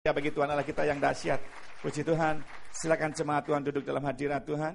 Ya, bagi Tuhan Allah kita yang dahsyat. Puji Tuhan. Silakan jemaat Tuhan duduk dalam hadirat Tuhan.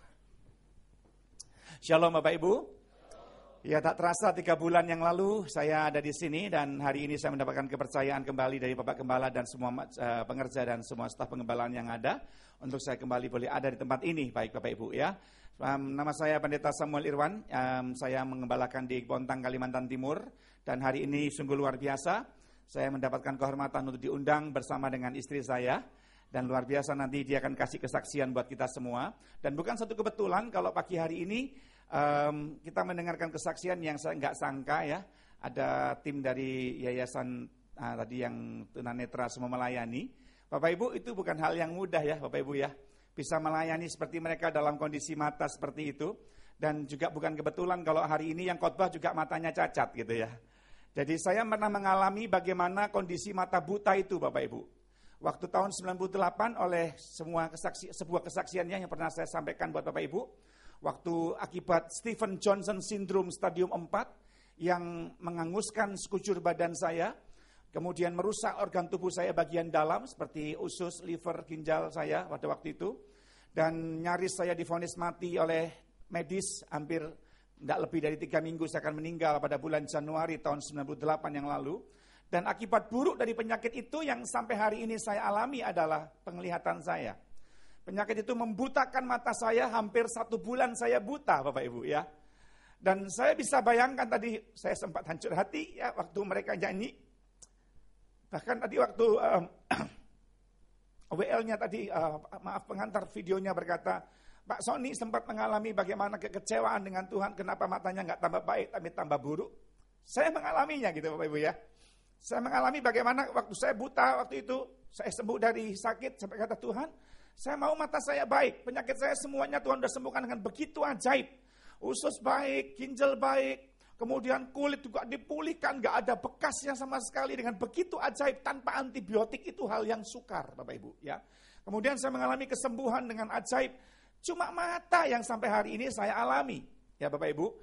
Shalom Bapak Ibu. Ya, tak terasa 3 bulan yang lalu saya ada di sini dan hari ini saya mendapatkan kepercayaan kembali dari Bapak Gembala dan semua pengerja dan semua staf pengembalaan yang ada untuk saya kembali boleh ada di tempat ini, baik Bapak Ibu ya. Nama saya Pendeta Samuel Irwan, saya mengembalakan di Bontang, Kalimantan Timur dan hari ini sungguh luar biasa. Saya mendapatkan kehormatan untuk diundang bersama dengan istri saya dan luar biasa nanti dia akan kasih kesaksian buat kita semua. Dan bukan satu kebetulan kalau pagi hari ini kita mendengarkan kesaksian yang saya nggak sangka ya. Ada tim dari yayasan tadi yang tunanetra semua melayani. Bapak Ibu, itu bukan hal yang mudah ya Bapak Ibu ya. Bisa melayani seperti mereka dalam kondisi mata seperti itu. Dan juga bukan kebetulan kalau hari ini yang khotbah juga matanya cacat gitu ya. Jadi saya pernah mengalami bagaimana kondisi mata buta itu Bapak Ibu. Waktu tahun 98 oleh sebuah kesaksiannya yang pernah saya sampaikan buat Bapak Ibu. Waktu akibat Stephen Johnson Syndrome stadium 4 yang menghanguskan sekujur badan saya, kemudian merusak organ tubuh saya bagian dalam seperti usus, liver, ginjal saya pada waktu itu. Dan nyaris saya divonis mati oleh medis, hampir tidak lebih dari 3 minggu saya akan meninggal pada bulan Januari tahun 98 yang lalu. Dan akibat buruk dari penyakit itu yang sampai hari ini saya alami adalah penglihatan saya. Penyakit itu membutakan mata saya, hampir 1 bulan saya buta Bapak Ibu ya. Dan saya bisa bayangkan tadi, saya sempat hancur hati ya waktu mereka nyanyi. Bahkan tadi waktu WL-nya tadi, maaf pengantar videonya berkata, Pak Sony sempat mengalami bagaimana kekecewaan dengan Tuhan, kenapa matanya nggak tambah baik tapi tambah buruk. Saya mengalaminya gitu Bapak Ibu ya. Saya mengalami bagaimana waktu saya buta waktu itu, saya sembuh dari sakit sampai kata Tuhan, saya mau mata saya baik, penyakit saya semuanya Tuhan sudah sembuhkan dengan begitu ajaib. Usus baik, ginjal baik, kemudian kulit juga dipulihkan, nggak ada bekasnya sama sekali dengan begitu ajaib tanpa antibiotik, itu hal yang sukar Bapak Ibu ya. Kemudian saya mengalami kesembuhan dengan ajaib, cuma mata yang sampai hari ini saya alami ya Bapak Ibu.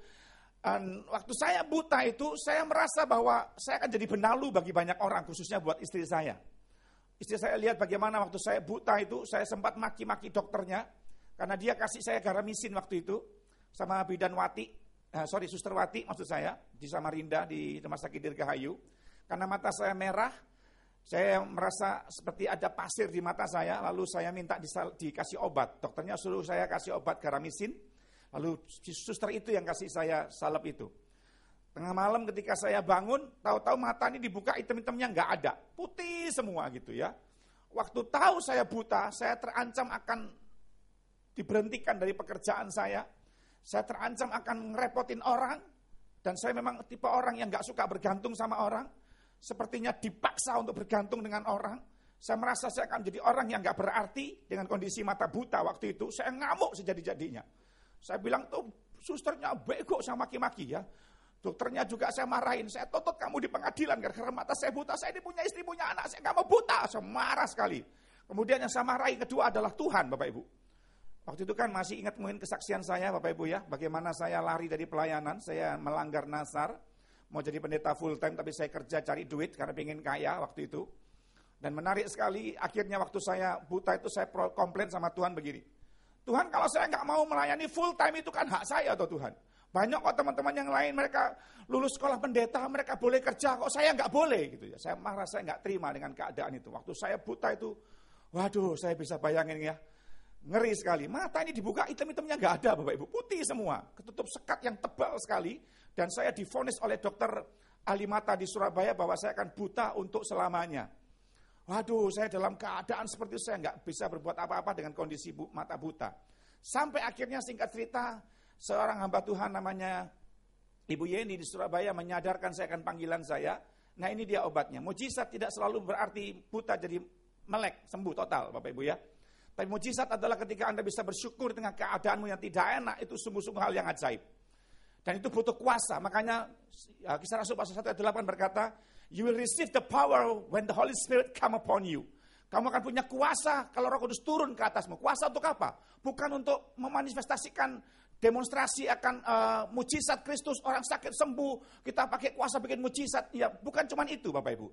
Dan waktu saya buta itu saya merasa bahwa saya akan jadi benalu bagi banyak orang, khususnya buat istri saya. Istri saya lihat bagaimana waktu saya buta itu, saya sempat maki-maki dokternya, karena dia kasih saya garamisin waktu itu, sama Bidan Wati, Suster Wati maksud saya, di Samarinda, di Rumah Sakit Dirgahayu. Karena mata saya merah, saya merasa seperti ada pasir di mata saya, lalu saya minta dikasih obat. Dokternya suruh saya kasih obat garamisin, lalu suster itu yang kasih saya salep itu. Tengah malam ketika saya bangun, tahu-tahu mata ini dibuka, item-itemnya nggak ada, putih semua gitu ya. Waktu tahu saya buta, saya terancam akan diberhentikan dari pekerjaan saya terancam akan ngerepotin orang, dan saya memang tipe orang yang nggak suka bergantung sama orang, sepertinya dipaksa untuk bergantung dengan orang. Saya merasa saya akan jadi orang yang nggak berarti dengan kondisi mata buta waktu itu. Saya ngamuk sejadi-jadinya. Saya bilang tuh susternya bego sama maki-maki ya. Dokternya juga saya marahin, saya tuntut kamu di pengadilan karena mata saya buta, saya ini punya istri, punya anak, saya nggak mau buta, saya marah sekali. Kemudian yang saya marahi kedua adalah Tuhan Bapak Ibu. Waktu itu kan masih ingat mungkin kesaksian saya Bapak Ibu ya, bagaimana saya lari dari pelayanan, saya melanggar nasar, mau jadi pendeta full time tapi saya kerja cari duit karena pengen kaya waktu itu. Dan menarik sekali, akhirnya waktu saya buta itu saya komplain sama Tuhan begini, Tuhan kalau saya nggak mau melayani full time itu kan hak saya atau Tuhan. Banyak kok teman-teman yang lain mereka lulus sekolah pendeta, mereka boleh kerja, kok saya nggak boleh gitu ya. Saya marah, saya nggak terima dengan keadaan itu. Waktu saya buta itu, waduh saya bisa bayangin ya, ngeri sekali. Mata ini dibuka, item-itemnya nggak ada Bapak Ibu, putih semua, ketutup sekat yang tebal sekali. Dan saya divonis oleh dokter ahli mata di Surabaya bahwa saya akan buta untuk selamanya. Waduh, saya dalam keadaan seperti itu, saya nggak bisa berbuat apa-apa dengan kondisi mata buta. Sampai akhirnya singkat cerita, seorang hamba Tuhan namanya Ibu Yeni di Surabaya menyadarkan saya akan panggilan saya. Nah ini dia obatnya. Mujizat tidak selalu berarti buta jadi melek, sembuh total Bapak Ibu ya. Tapi mujizat adalah ketika Anda bisa bersyukur dengan keadaanmu yang tidak enak, itu sungguh-sungguh hal yang ajaib. Dan itu butuh kuasa. Makanya Kisah Rasul pasal 1 ayat 8 berkata, you will receive the power when the Holy Spirit come upon you. Kamu akan punya kuasa kalau Roh Kudus turun ke atasmu. Kuasa untuk apa? Bukan untuk memanifestasikan demonstrasi akan mujizat Kristus, orang sakit sembuh, kita pakai kuasa bikin mujizat. Ya, bukan cuma itu Bapak Ibu.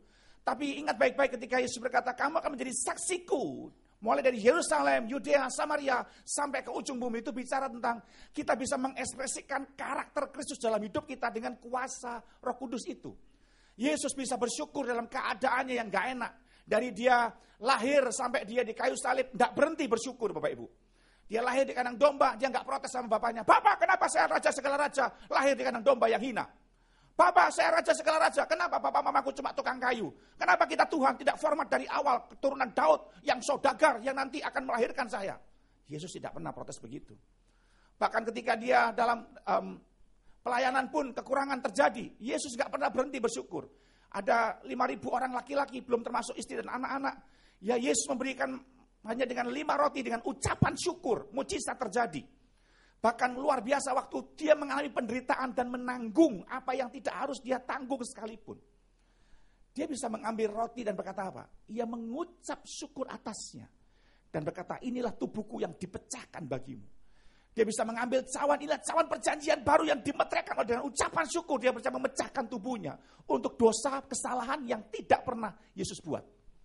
Tapi ingat baik-baik ketika Yesus berkata, kamu akan menjadi saksiku. Mulai dari Yerusalem, Yudea, Samaria, sampai ke ujung bumi. Itu bicara tentang kita bisa mengekspresikan karakter Kristus dalam hidup kita dengan kuasa Roh Kudus itu. Yesus bisa bersyukur dalam keadaannya yang gak enak. Dari dia lahir sampai dia di kayu salib, gak berhenti bersyukur Bapak Ibu. Dia lahir di kandang domba, dia gak protes sama bapaknya. Bapak, kenapa saya raja segala raja, lahir di kandang domba yang hina? Bapak, saya raja segala raja. Kenapa bapak mamaku cuma tukang kayu? Kenapa kita Tuhan tidak format dari awal keturunan Daud yang saudagar yang nanti akan melahirkan saya? Yesus tidak pernah protes begitu. Bahkan ketika dia dalam pelayanan pun kekurangan terjadi, Yesus gak pernah berhenti bersyukur. Ada 5.000 orang laki-laki, belum termasuk istri dan anak-anak. Ya Yesus memberikan hanya dengan 5 roti, dengan ucapan syukur, mujizat terjadi. Bahkan luar biasa waktu dia mengalami penderitaan dan menanggung apa yang tidak harus dia tanggung sekalipun. Dia bisa mengambil roti dan berkata apa? Ia mengucap syukur atasnya. Dan berkata, inilah tubuhku yang dipecahkan bagimu. Dia bisa mengambil cawan, inilah cawan perjanjian baru yang dimeteraikan dengan ucapan syukur. Dia bisa memecahkan tubuhnya untuk dosa, kesalahan yang tidak pernah Yesus buat.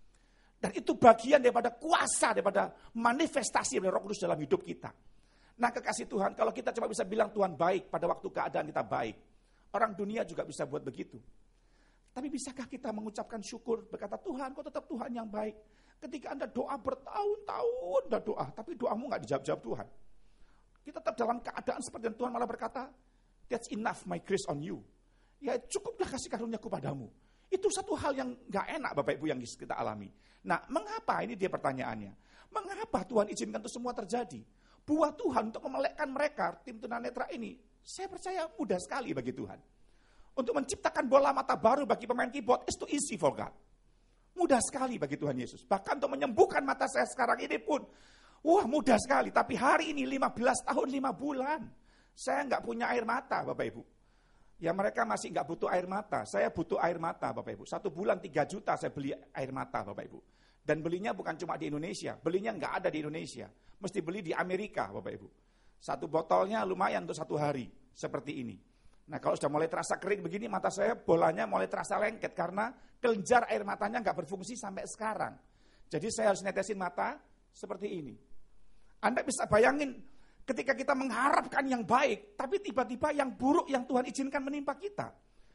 Dan itu bagian daripada kuasa, daripada manifestasi dari Roh Kudus dalam hidup kita. Nah kekasih Tuhan, kalau kita cuma bisa bilang Tuhan baik pada waktu keadaan kita baik, orang dunia juga bisa buat begitu. Tapi bisakah kita mengucapkan syukur, berkata Tuhan, kau tetap Tuhan yang baik. Ketika Anda doa bertahun-tahun, Anda doa, tapi doamu gak dijawab-jawab Tuhan. Kita tetap dalam keadaan seperti yang Tuhan malah berkata, that's enough my grace on you. Ya cukuplah kasih karuniaku padamu. Itu satu hal yang gak enak Bapak Ibu yang kita alami. Nah mengapa, ini dia pertanyaannya. Mengapa Tuhan izinkan itu semua terjadi? Buat Tuhan untuk memelekkan mereka, tim tunanetra ini, saya percaya mudah sekali bagi Tuhan. Untuk menciptakan bola mata baru bagi pemain keyboard, it's too easy for God. Mudah sekali bagi Tuhan Yesus. Bahkan untuk menyembuhkan mata saya sekarang ini pun, wah mudah sekali. Tapi hari ini 15 tahun 5 bulan, saya nggak punya air mata Bapak Ibu. Ya mereka masih nggak butuh air mata, saya butuh air mata Bapak Ibu. 1 bulan 3 juta saya beli air mata Bapak Ibu. Dan belinya bukan cuma di Indonesia, belinya nggak ada di Indonesia. Mesti beli di Amerika Bapak Ibu. 1 botolnya lumayan untuk 1 hari, seperti ini. Nah kalau sudah mulai terasa kering begini, mata saya bolanya mulai terasa lengket, karena kelenjar air matanya nggak berfungsi sampai sekarang. Jadi saya harus netesin mata seperti ini. Anda bisa bayangin ketika kita mengharapkan yang baik, tapi tiba-tiba yang buruk yang Tuhan izinkan menimpa kita.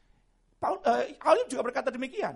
Ayub juga berkata demikian.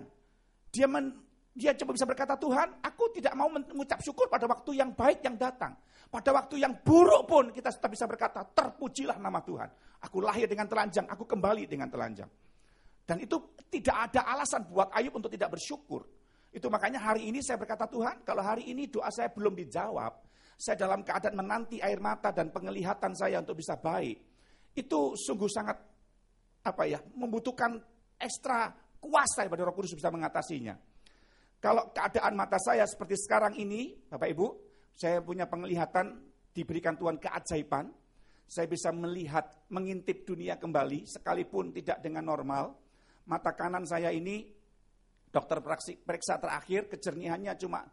Dia coba bisa berkata, Tuhan, aku tidak mau mengucap syukur pada waktu yang baik yang datang. Pada waktu yang buruk pun kita tetap bisa berkata, terpujilah nama Tuhan. Aku lahir dengan telanjang, aku kembali dengan telanjang. Dan itu tidak ada alasan buat Ayub untuk tidak bersyukur. Itu makanya hari ini saya berkata, Tuhan, kalau hari ini doa saya belum dijawab, saya dalam keadaan menanti air mata dan penglihatan saya untuk bisa baik. Itu sungguh sangat membutuhkan ekstra kuasa daripada Roh Kudus bisa mengatasinya. Kalau keadaan mata saya seperti sekarang ini, Bapak Ibu, saya punya penglihatan, diberikan Tuhan keajaiban. Saya bisa melihat, mengintip dunia kembali, sekalipun tidak dengan normal. Mata kanan saya ini, dokter periksa terakhir, kejernihannya cuma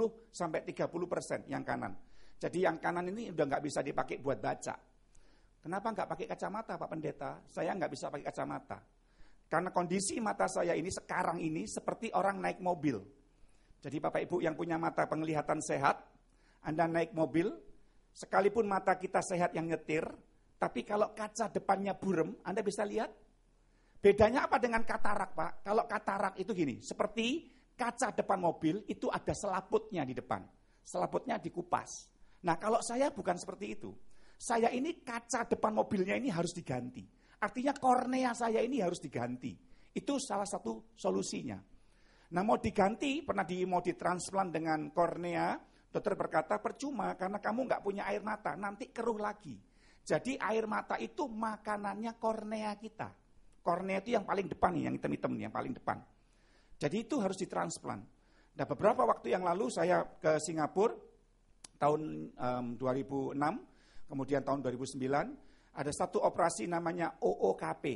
20-30% yang kanan. Jadi yang kanan ini udah nggak bisa dipakai buat baca. Kenapa nggak pakai kacamata Pak Pendeta? Saya nggak bisa pakai kacamata. Karena kondisi mata saya ini sekarang ini seperti orang naik mobil. Jadi Bapak Ibu yang punya mata penglihatan sehat, Anda naik mobil, sekalipun mata kita sehat yang nyetir, tapi kalau kaca depannya burem, Anda bisa lihat? Bedanya apa dengan katarak Pak? Kalau katarak itu gini, seperti kaca depan mobil itu ada selaputnya di depan. Selaputnya dikupas. Nah kalau saya bukan seperti itu. Saya ini kaca depan mobilnya ini harus diganti. Artinya kornea saya ini harus diganti. Itu salah satu solusinya. Nah mau diganti, mau ditransplant dengan kornea, dokter berkata percuma karena kamu nggak punya air mata, nanti keruh lagi. Jadi air mata itu makanannya kornea kita. Kornea itu yang paling depan nih, yang hitam-hitam nih, yang paling depan. Jadi itu harus ditransplant. Nah beberapa waktu yang lalu saya ke Singapura, tahun 2006, kemudian tahun 2009, ada satu operasi namanya OOKP,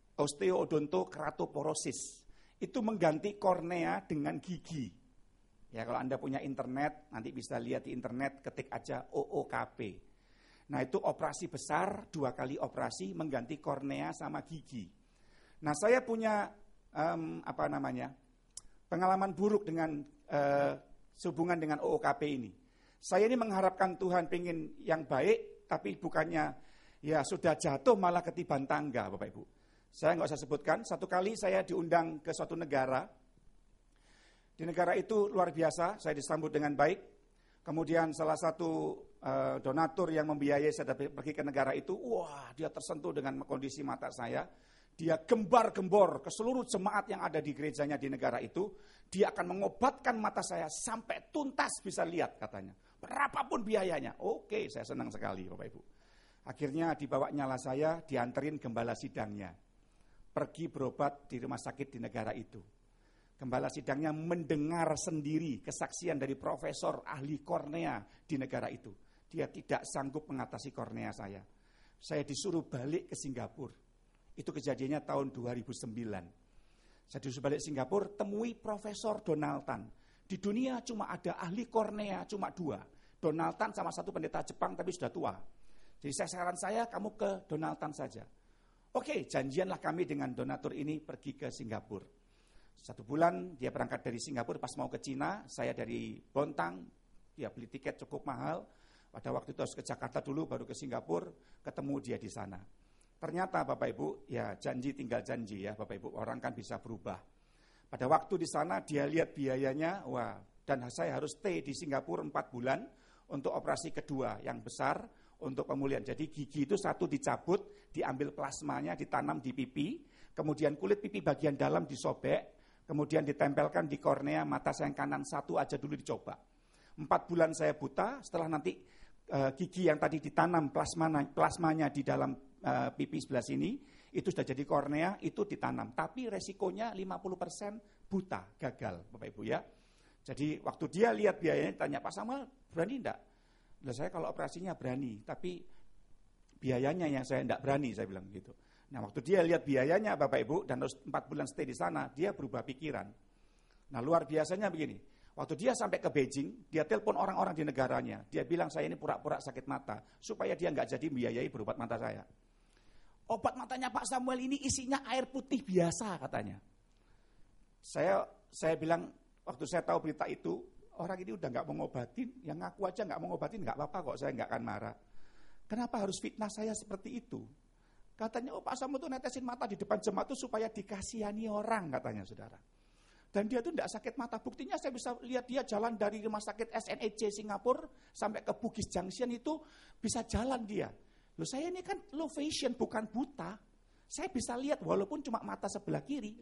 osteodontokeratoporosis. Itu mengganti kornea dengan gigi. Ya kalau Anda punya internet, nanti bisa lihat di internet, ketik aja OOKP. Nah itu operasi besar, 2 kali operasi mengganti kornea sama gigi. Nah saya punya pengalaman buruk dengan sehubungan dengan OOKP ini. Saya ini mengharapkan Tuhan pengen yang baik, tapi bukannya ya sudah jatuh malah ketiban tangga, Bapak Ibu. Saya nggak usah sebutkan, satu kali saya diundang ke suatu negara. Di negara itu luar biasa, saya disambut dengan baik. Kemudian salah satu donatur yang membiayai saya pergi ke negara itu, wah dia tersentuh dengan kondisi mata saya. Dia gembar-gembor ke seluruh jemaat yang ada di gerejanya di negara itu. Dia akan mengobatkan mata saya sampai tuntas bisa lihat katanya. Berapapun biayanya. Oke, saya senang sekali Bapak Ibu. Akhirnya dibawanya saya, dianterin gembala sidangnya. Pergi berobat di rumah sakit di negara itu. Gembala sidangnya mendengar sendiri kesaksian dari profesor ahli kornea di negara itu. Dia tidak sanggup mengatasi kornea saya. Saya disuruh balik ke Singapura. Itu kejadiannya tahun 2009. Saya disuruh balik Singapura, temui Profesor Donald Tan. Di dunia cuma ada ahli kornea, cuma 2. Donald Tan sama satu pendeta Jepang tapi sudah tua. Jadi saran saya, kamu ke Donald Tan saja. Oke, janjianlah kami dengan donatur ini pergi ke Singapura. 1 bulan dia berangkat dari Singapura, pas mau ke Cina, saya dari Bontang, dia beli tiket cukup mahal. Pada waktu itu harus ke Jakarta dulu, baru ke Singapura, ketemu dia di sana. Ternyata Bapak Ibu, ya janji tinggal janji ya Bapak Ibu, orang kan bisa berubah. Pada waktu di sana dia lihat biayanya, wah, dan saya harus stay di Singapura 4 bulan untuk operasi kedua yang besar untuk pemulihan. Jadi gigi itu 1 dicabut, diambil plasmanya, ditanam di pipi, kemudian kulit pipi bagian dalam disobek, kemudian ditempelkan di kornea mata saya yang kanan 1 aja dulu dicoba. 4 bulan saya buta, setelah nanti gigi yang tadi ditanam plasmanya di dalam pipi sebelah sini, itu sudah jadi kornea, itu ditanam. Tapi resikonya 50% buta, gagal Bapak Ibu ya. Jadi waktu dia lihat biayanya, tanya, Pak Samuel berani enggak? Nah, saya kalau operasinya berani, tapi biayanya yang saya enggak berani, saya bilang gitu. Nah waktu dia lihat biayanya Bapak Ibu, dan harus 4 bulan stay di sana, dia berubah pikiran. Nah luar biasanya begini, waktu dia sampai ke Beijing, dia telepon orang-orang di negaranya. Dia bilang saya ini pura-pura sakit mata, supaya dia nggak jadi membiayai berobat mata saya. Obat matanya Pak Samuel ini isinya air putih biasa katanya. Saya bilang, waktu saya tahu berita itu, orang ini udah nggak mau ngobatin, yang ngaku aja nggak mau ngobatin, nggak apa-apa kok, saya nggak akan marah. Kenapa harus fitnah saya seperti itu? Katanya, Pak Samuel itu netesin mata di depan jemaat itu supaya dikasihani orang katanya saudara. Dan dia tuh tidak sakit mata. Buktinya saya bisa lihat dia jalan dari rumah sakit SNEJ Singapura sampai ke Bugis Junction itu bisa jalan dia. Loh saya ini kan low vision bukan buta. Saya bisa lihat walaupun cuma mata sebelah kiri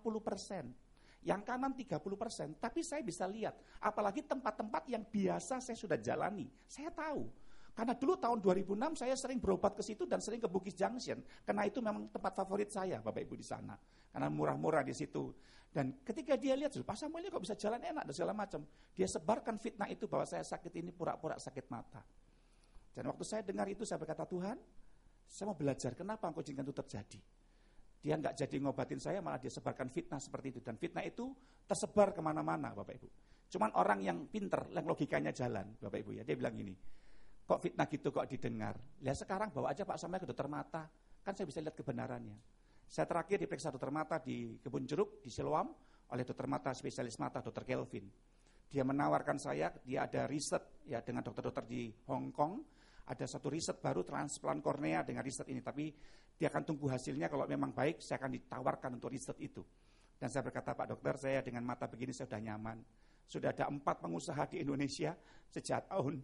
50%. Yang kanan 30%. Tapi saya bisa lihat. Apalagi tempat-tempat yang biasa saya sudah jalani. Saya tahu. Karena dulu tahun 2006 saya sering berobat ke situ dan sering ke Bugis Junction. Karena itu memang tempat favorit saya Bapak Ibu di sana. Karena murah-murah di situ. Dan ketika dia lihat, Pak Samuel ini kok bisa jalan enak dan segala macam. Dia sebarkan fitnah itu bahwa saya sakit ini pura-pura sakit mata. Dan waktu saya dengar itu saya berkata, Tuhan, saya mau belajar kenapa engkau izinkan itu terjadi. Dia nggak jadi ngobatin saya, malah dia sebarkan fitnah seperti itu. Dan fitnah itu tersebar kemana-mana Bapak Ibu. Cuman orang yang pinter, yang logikanya jalan Bapak Ibu ya. Dia bilang gini, kok fitnah gitu kok didengar. Lihat sekarang bawa aja Pak Samuel ke dokter mata. Kan saya bisa lihat kebenarannya. Saya terakhir diperiksa dokter mata di Kebun Jeruk, di Siloam, oleh dokter mata spesialis mata, dokter Kelvin. Dia menawarkan saya, dia ada riset ya dengan dokter-dokter di Hong Kong, ada satu riset baru transplant kornea dengan riset ini, tapi dia akan tunggu hasilnya, kalau memang baik saya akan ditawarkan untuk riset itu. Dan saya berkata, Pak dokter, saya dengan mata begini saya sudah nyaman. Sudah ada 4 pengusaha di Indonesia sejak tahun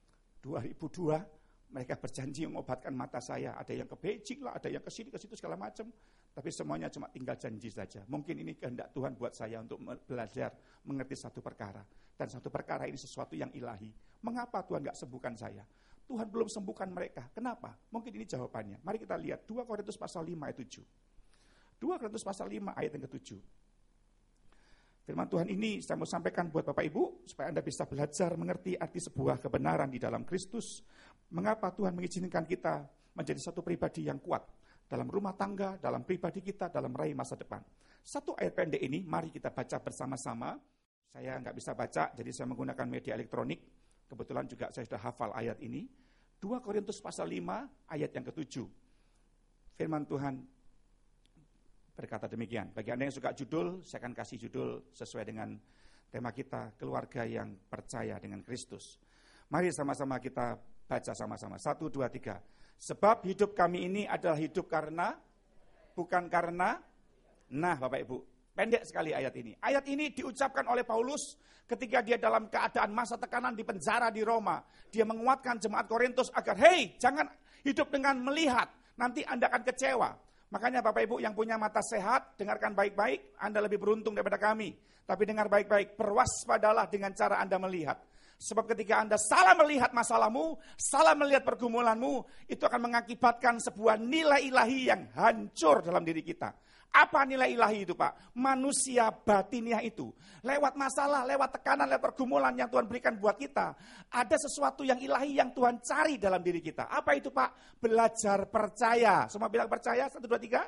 2002, mereka berjanji mengobatkan mata saya. Ada yang ke Beijing lah, ada yang ke sini, ke situ segala macam. Tapi semuanya cuma tinggal janji saja. Mungkin ini kehendak Tuhan buat saya untuk belajar mengerti satu perkara. Dan satu perkara ini sesuatu yang ilahi. Mengapa Tuhan gak sembuhkan saya? Tuhan belum sembuhkan mereka. Kenapa? Mungkin ini jawabannya. Mari kita lihat 2 Korintus pasal 5 ayat 7. 2 Korintus pasal 5 ayat yang ke-7. Firman Tuhan ini saya mau sampaikan buat Bapak Ibu, supaya Anda bisa belajar mengerti arti sebuah kebenaran di dalam Kristus. Mengapa Tuhan mengizinkan kita menjadi satu pribadi yang kuat dalam rumah tangga, dalam pribadi kita, dalam meraih masa depan. Satu ayat pendek ini, mari kita baca bersama-sama. Saya nggak bisa baca, jadi saya menggunakan media elektronik. Kebetulan juga saya sudah hafal ayat ini. 2 Korintus pasal 5 ayat yang ke-7. Firman Tuhan berkata demikian. Bagi Anda yang suka judul, saya akan kasih judul sesuai dengan tema kita, keluarga yang percaya dengan Kristus. Mari sama-sama kita baca sama-sama. 1, 2, 3. Sebab hidup kami ini adalah hidup karena, bukan karena. Nah Bapak Ibu, pendek sekali ayat ini. Ayat ini diucapkan oleh Paulus ketika dia dalam keadaan masa tekanan di penjara di Roma. Dia menguatkan jemaat Korintus agar, hei, jangan hidup dengan melihat, nanti Anda akan kecewa. Makanya Bapak Ibu yang punya mata sehat, dengarkan baik-baik, Anda lebih beruntung daripada kami. Tapi dengar baik-baik, berwaspadalah dengan cara Anda melihat. Sebab ketika Anda salah melihat masalahmu, salah melihat pergumulanmu, itu akan mengakibatkan sebuah nilai ilahi yang hancur dalam diri kita. Apa nilai ilahi itu Pak? Manusia batiniah itu. Lewat masalah, lewat tekanan, lewat pergumulan yang Tuhan berikan buat kita. Ada sesuatu yang ilahi yang Tuhan cari dalam diri kita. Apa itu Pak? Belajar percaya. Semua bilang percaya, 1, 2, 3.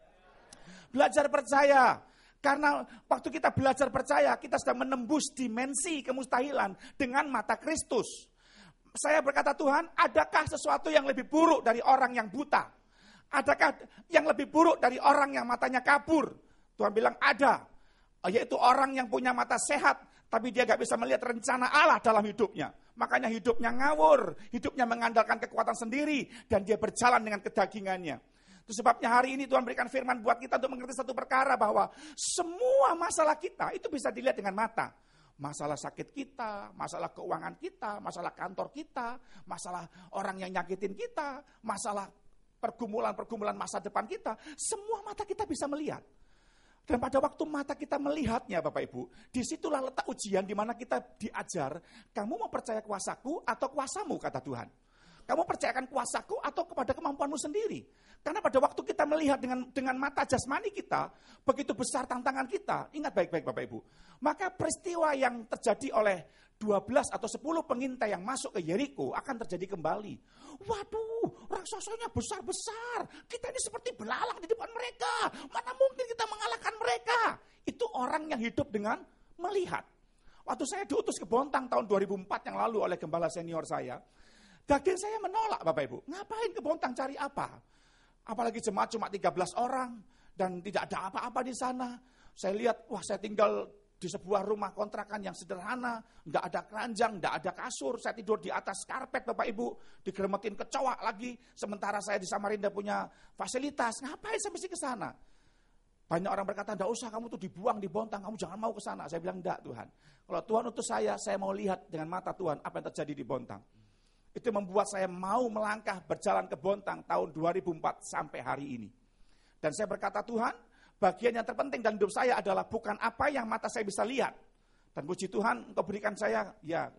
Belajar percaya. Karena waktu kita belajar percaya, kita sedang menembus dimensi kemustahilan dengan mata Kristus. Saya berkata, Tuhan, adakah sesuatu yang lebih buruk dari orang yang buta? Adakah yang lebih buruk dari orang yang matanya kabur? Tuhan bilang ada, yaitu orang yang punya mata sehat, tapi dia gak bisa melihat rencana Allah dalam hidupnya. Makanya hidupnya ngawur, hidupnya mengandalkan kekuatan sendiri, dan dia berjalan dengan kedagingannya. Itu sebabnya hari ini Tuhan berikan firman buat kita untuk mengerti satu perkara, bahwa semua masalah kita itu bisa dilihat dengan mata. Masalah sakit kita, masalah keuangan kita, masalah kantor kita, masalah orang yang nyakitin kita, masalah pergumulan-pergumulan masa depan kita, semua mata kita bisa melihat. Dan pada waktu mata kita melihatnya Bapak Ibu, disitulah letak ujian di mana kita diajar, kamu mau percaya kuasaku atau kuasamu, kata Tuhan. Kamu percayakan kuasaku atau kepada kemampuanmu sendiri. Karena pada waktu kita melihat dengan mata jasmani kita, begitu besar tantangan kita. Ingat baik-baik Bapak Ibu. Maka peristiwa yang terjadi oleh 12 atau 10 pengintai yang masuk ke Yeriko akan terjadi kembali. Waduh, raksasanya besar-besar. Kita ini seperti belalang di depan mereka. Mana mungkin kita mengalahkan mereka. Itu orang yang hidup dengan melihat. Waktu saya diutus ke Bontang tahun 2004 yang lalu oleh gembala senior saya, daging saya menolak Bapak Ibu. Ngapain ke Bontang, cari apa? Apalagi jemaat cuma 13 orang dan tidak ada apa-apa di sana. Saya lihat, wah saya tinggal di sebuah rumah kontrakan yang sederhana, enggak ada keranjang, enggak ada kasur, saya tidur di atas karpet Bapak Ibu, digeremetin kecoa lagi, sementara saya di Samarinda punya fasilitas, ngapain saya mesti ke sana? Banyak orang berkata, enggak usah, kamu tuh dibuang di Bontang, kamu jangan mau ke sana. Saya bilang, enggak Tuhan. Kalau Tuhan utus saya mau lihat dengan mata Tuhan apa yang terjadi di Bontang. Itu membuat saya mau melangkah berjalan ke Bontang tahun 2004 sampai hari ini. Dan saya berkata, Tuhan, bagian yang terpenting dalam hidup saya adalah bukan apa yang mata saya bisa lihat. Dan puji Tuhan, Engkau berikan saya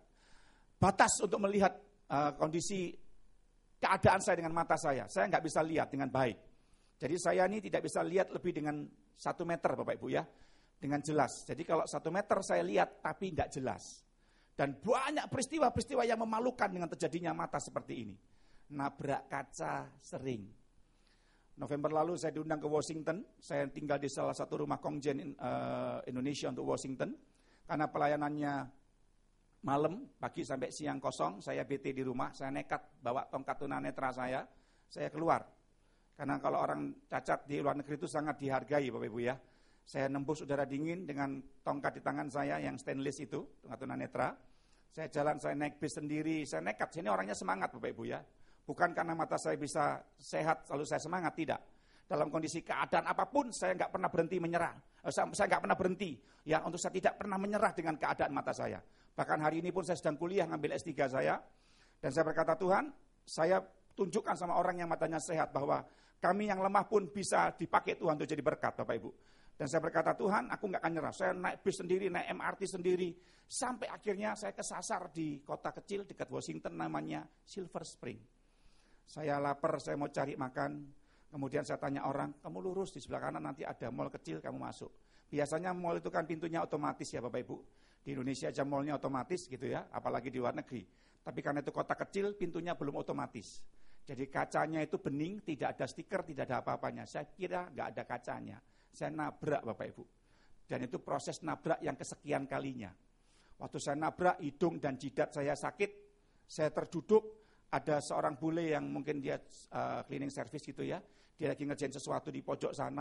batas untuk melihat kondisi keadaan saya dengan mata saya. Saya nggak bisa lihat dengan baik. Jadi saya ini tidak bisa lihat lebih dengan 1 meter Bapak Ibu ya, dengan jelas. Jadi kalau 1 meter saya lihat tapi nggak jelas. Dan banyak peristiwa-peristiwa yang memalukan dengan terjadinya mata seperti ini. Nabrak kaca sering. November lalu saya diundang ke Washington. Saya tinggal di salah satu rumah Kongjen Indonesia untuk Washington. Karena pelayanannya malam, pagi sampai siang kosong. Saya BT di rumah, saya nekat bawa tongkat tunanetra saya keluar. Karena kalau orang cacat di luar negeri itu sangat dihargai Bapak Ibu ya. Saya nembus udara dingin dengan tongkat di tangan saya yang stainless itu, tongkat tunanetra. Saya jalan, saya naik bis sendiri, saya nekat. Sini orangnya semangat Bapak Ibu ya. Bukan karena mata saya bisa sehat, lalu saya semangat, tidak. Dalam kondisi keadaan apapun, saya nggak pernah berhenti menyerah. Saya nggak pernah berhenti, ya untuk saya tidak pernah menyerah dengan keadaan mata saya. Bahkan hari ini pun saya sedang kuliah, ngambil S3 saya. Dan saya berkata, Tuhan, saya tunjukkan sama orang yang matanya sehat, bahwa kami yang lemah pun bisa dipakai Tuhan untuk jadi berkat Bapak Ibu. Dan saya berkata, Tuhan, aku nggak akan nyerah. Saya naik bis sendiri, naik MRT sendiri. Sampai akhirnya saya kesasar di kota kecil dekat Washington namanya Silver Spring. Saya lapar, saya mau cari makan. Kemudian saya tanya orang, kamu lurus di sebelah kanan nanti ada mall kecil, kamu masuk. Biasanya mall itu kan pintunya otomatis ya Bapak Ibu. Di Indonesia aja mallnya otomatis gitu ya, apalagi di luar negeri. Tapi karena itu kota kecil, pintunya belum otomatis. Jadi kacanya itu bening, tidak ada stiker, tidak ada apa-apanya. Saya kira nggak ada kacanya. Saya nabrak Bapak Ibu. Dan itu proses nabrak yang kesekian kalinya. Waktu saya nabrak, hidung dan jidat saya sakit. Saya terduduk, ada seorang bule yang mungkin dia cleaning service gitu ya. Dia lagi ngerjain sesuatu di pojok sana.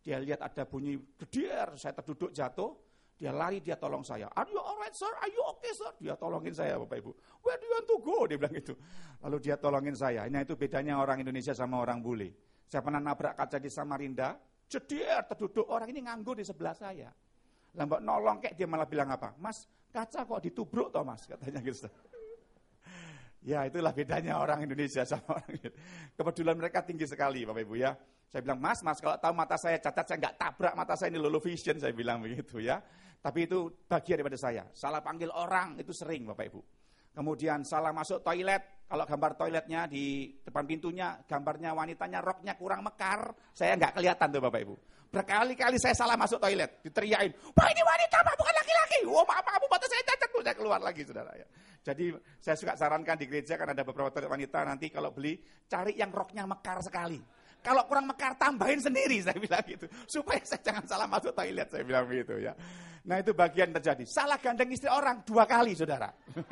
Dia lihat ada bunyi geder, saya terduduk jatuh. Dia lari, dia tolong saya. Are you alright sir? Are you okay sir? Dia tolongin saya Bapak Ibu. Where do you want to go? Dia bilang gitu. Lalu dia tolongin saya. Nah itu bedanya orang Indonesia sama orang bule. Saya pernah nabrak kaca di Samarinda. Jeder, terduduk. Orang ini nganggur di sebelah saya. Lambat nolong kayak dia malah bilang apa? Mas, kaca kok ditubruk toh mas? Katanya gitu. Ya itulah bedanya orang Indonesia sama orang gitu. Kepedulian mereka tinggi sekali Bapak Ibu ya. Saya bilang, mas kalau tahu mata saya cacat, saya nggak tabrak mata saya ini low vision, saya bilang begitu ya. Tapi itu bagian daripada saya. Salah panggil orang itu sering Bapak Ibu. Kemudian salah masuk toilet, kalau gambar toiletnya di depan pintunya, gambarnya wanitanya roknya kurang mekar, saya nggak kelihatan tuh Bapak Ibu. Berkali-kali saya salah masuk toilet, diteriakin, Pak ini wanita Pak, bukan laki-laki. Oh maaf, mata saya cacat, saya keluar lagi saudara ya. Jadi saya suka sarankan di gereja kan ada beberapa toilet wanita, nanti kalau beli, cari yang roknya mekar sekali. Kalau kurang mekar, tambahin sendiri, saya bilang gitu. Supaya saya jangan salah masuk toilet, saya bilang begitu ya. Nah itu bagian terjadi. Salah gandeng istri orang 2 kali, saudara.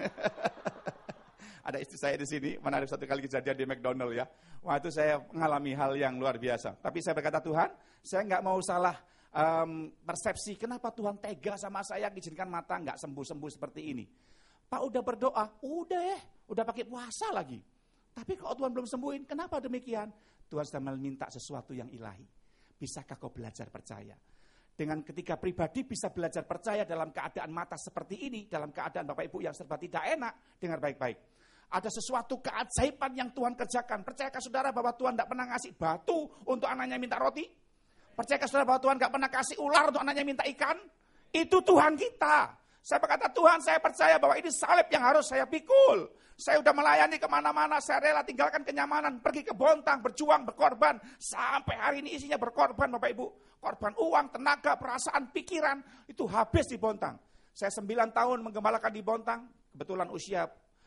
Ada istri saya di sini, mana ada 1 kali kejadian di McDonald ya. Wah itu saya mengalami hal yang luar biasa. Tapi saya berkata, Tuhan, saya nggak mau salah persepsi. Kenapa Tuhan tega sama saya, izinkan mata nggak sembuh-sembuh seperti ini. Pak udah berdoa, udah pakai puasa lagi. Tapi kalau Tuhan belum sembuhin, kenapa demikian? Tuhan sedang meminta sesuatu yang ilahi. Bisakah kau belajar percaya? Dengan ketika pribadi bisa belajar percaya dalam keadaan mata seperti ini, dalam keadaan Bapak Ibu yang serba tidak enak, dengar baik-baik. Ada sesuatu keajaiban yang Tuhan kerjakan. Percayakah saudara bahwa Tuhan tidak pernah ngasih batu untuk anaknya minta roti? Percayakah saudara bahwa Tuhan tidak pernah kasih ular untuk anaknya minta ikan? Itu Tuhan kita. Saya berkata, Tuhan saya percaya bahwa ini salib yang harus saya pikul. Saya sudah melayani kemana-mana, saya rela tinggalkan kenyamanan, pergi ke Bontang, berjuang, berkorban. Sampai hari ini isinya berkorban Bapak Ibu. Korban uang, tenaga, perasaan, pikiran, itu habis di Bontang. Saya 9 tahun menggembalakan di Bontang, kebetulan usia,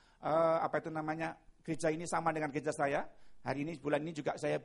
gereja ini sama dengan gereja saya. Hari ini, bulan ini juga saya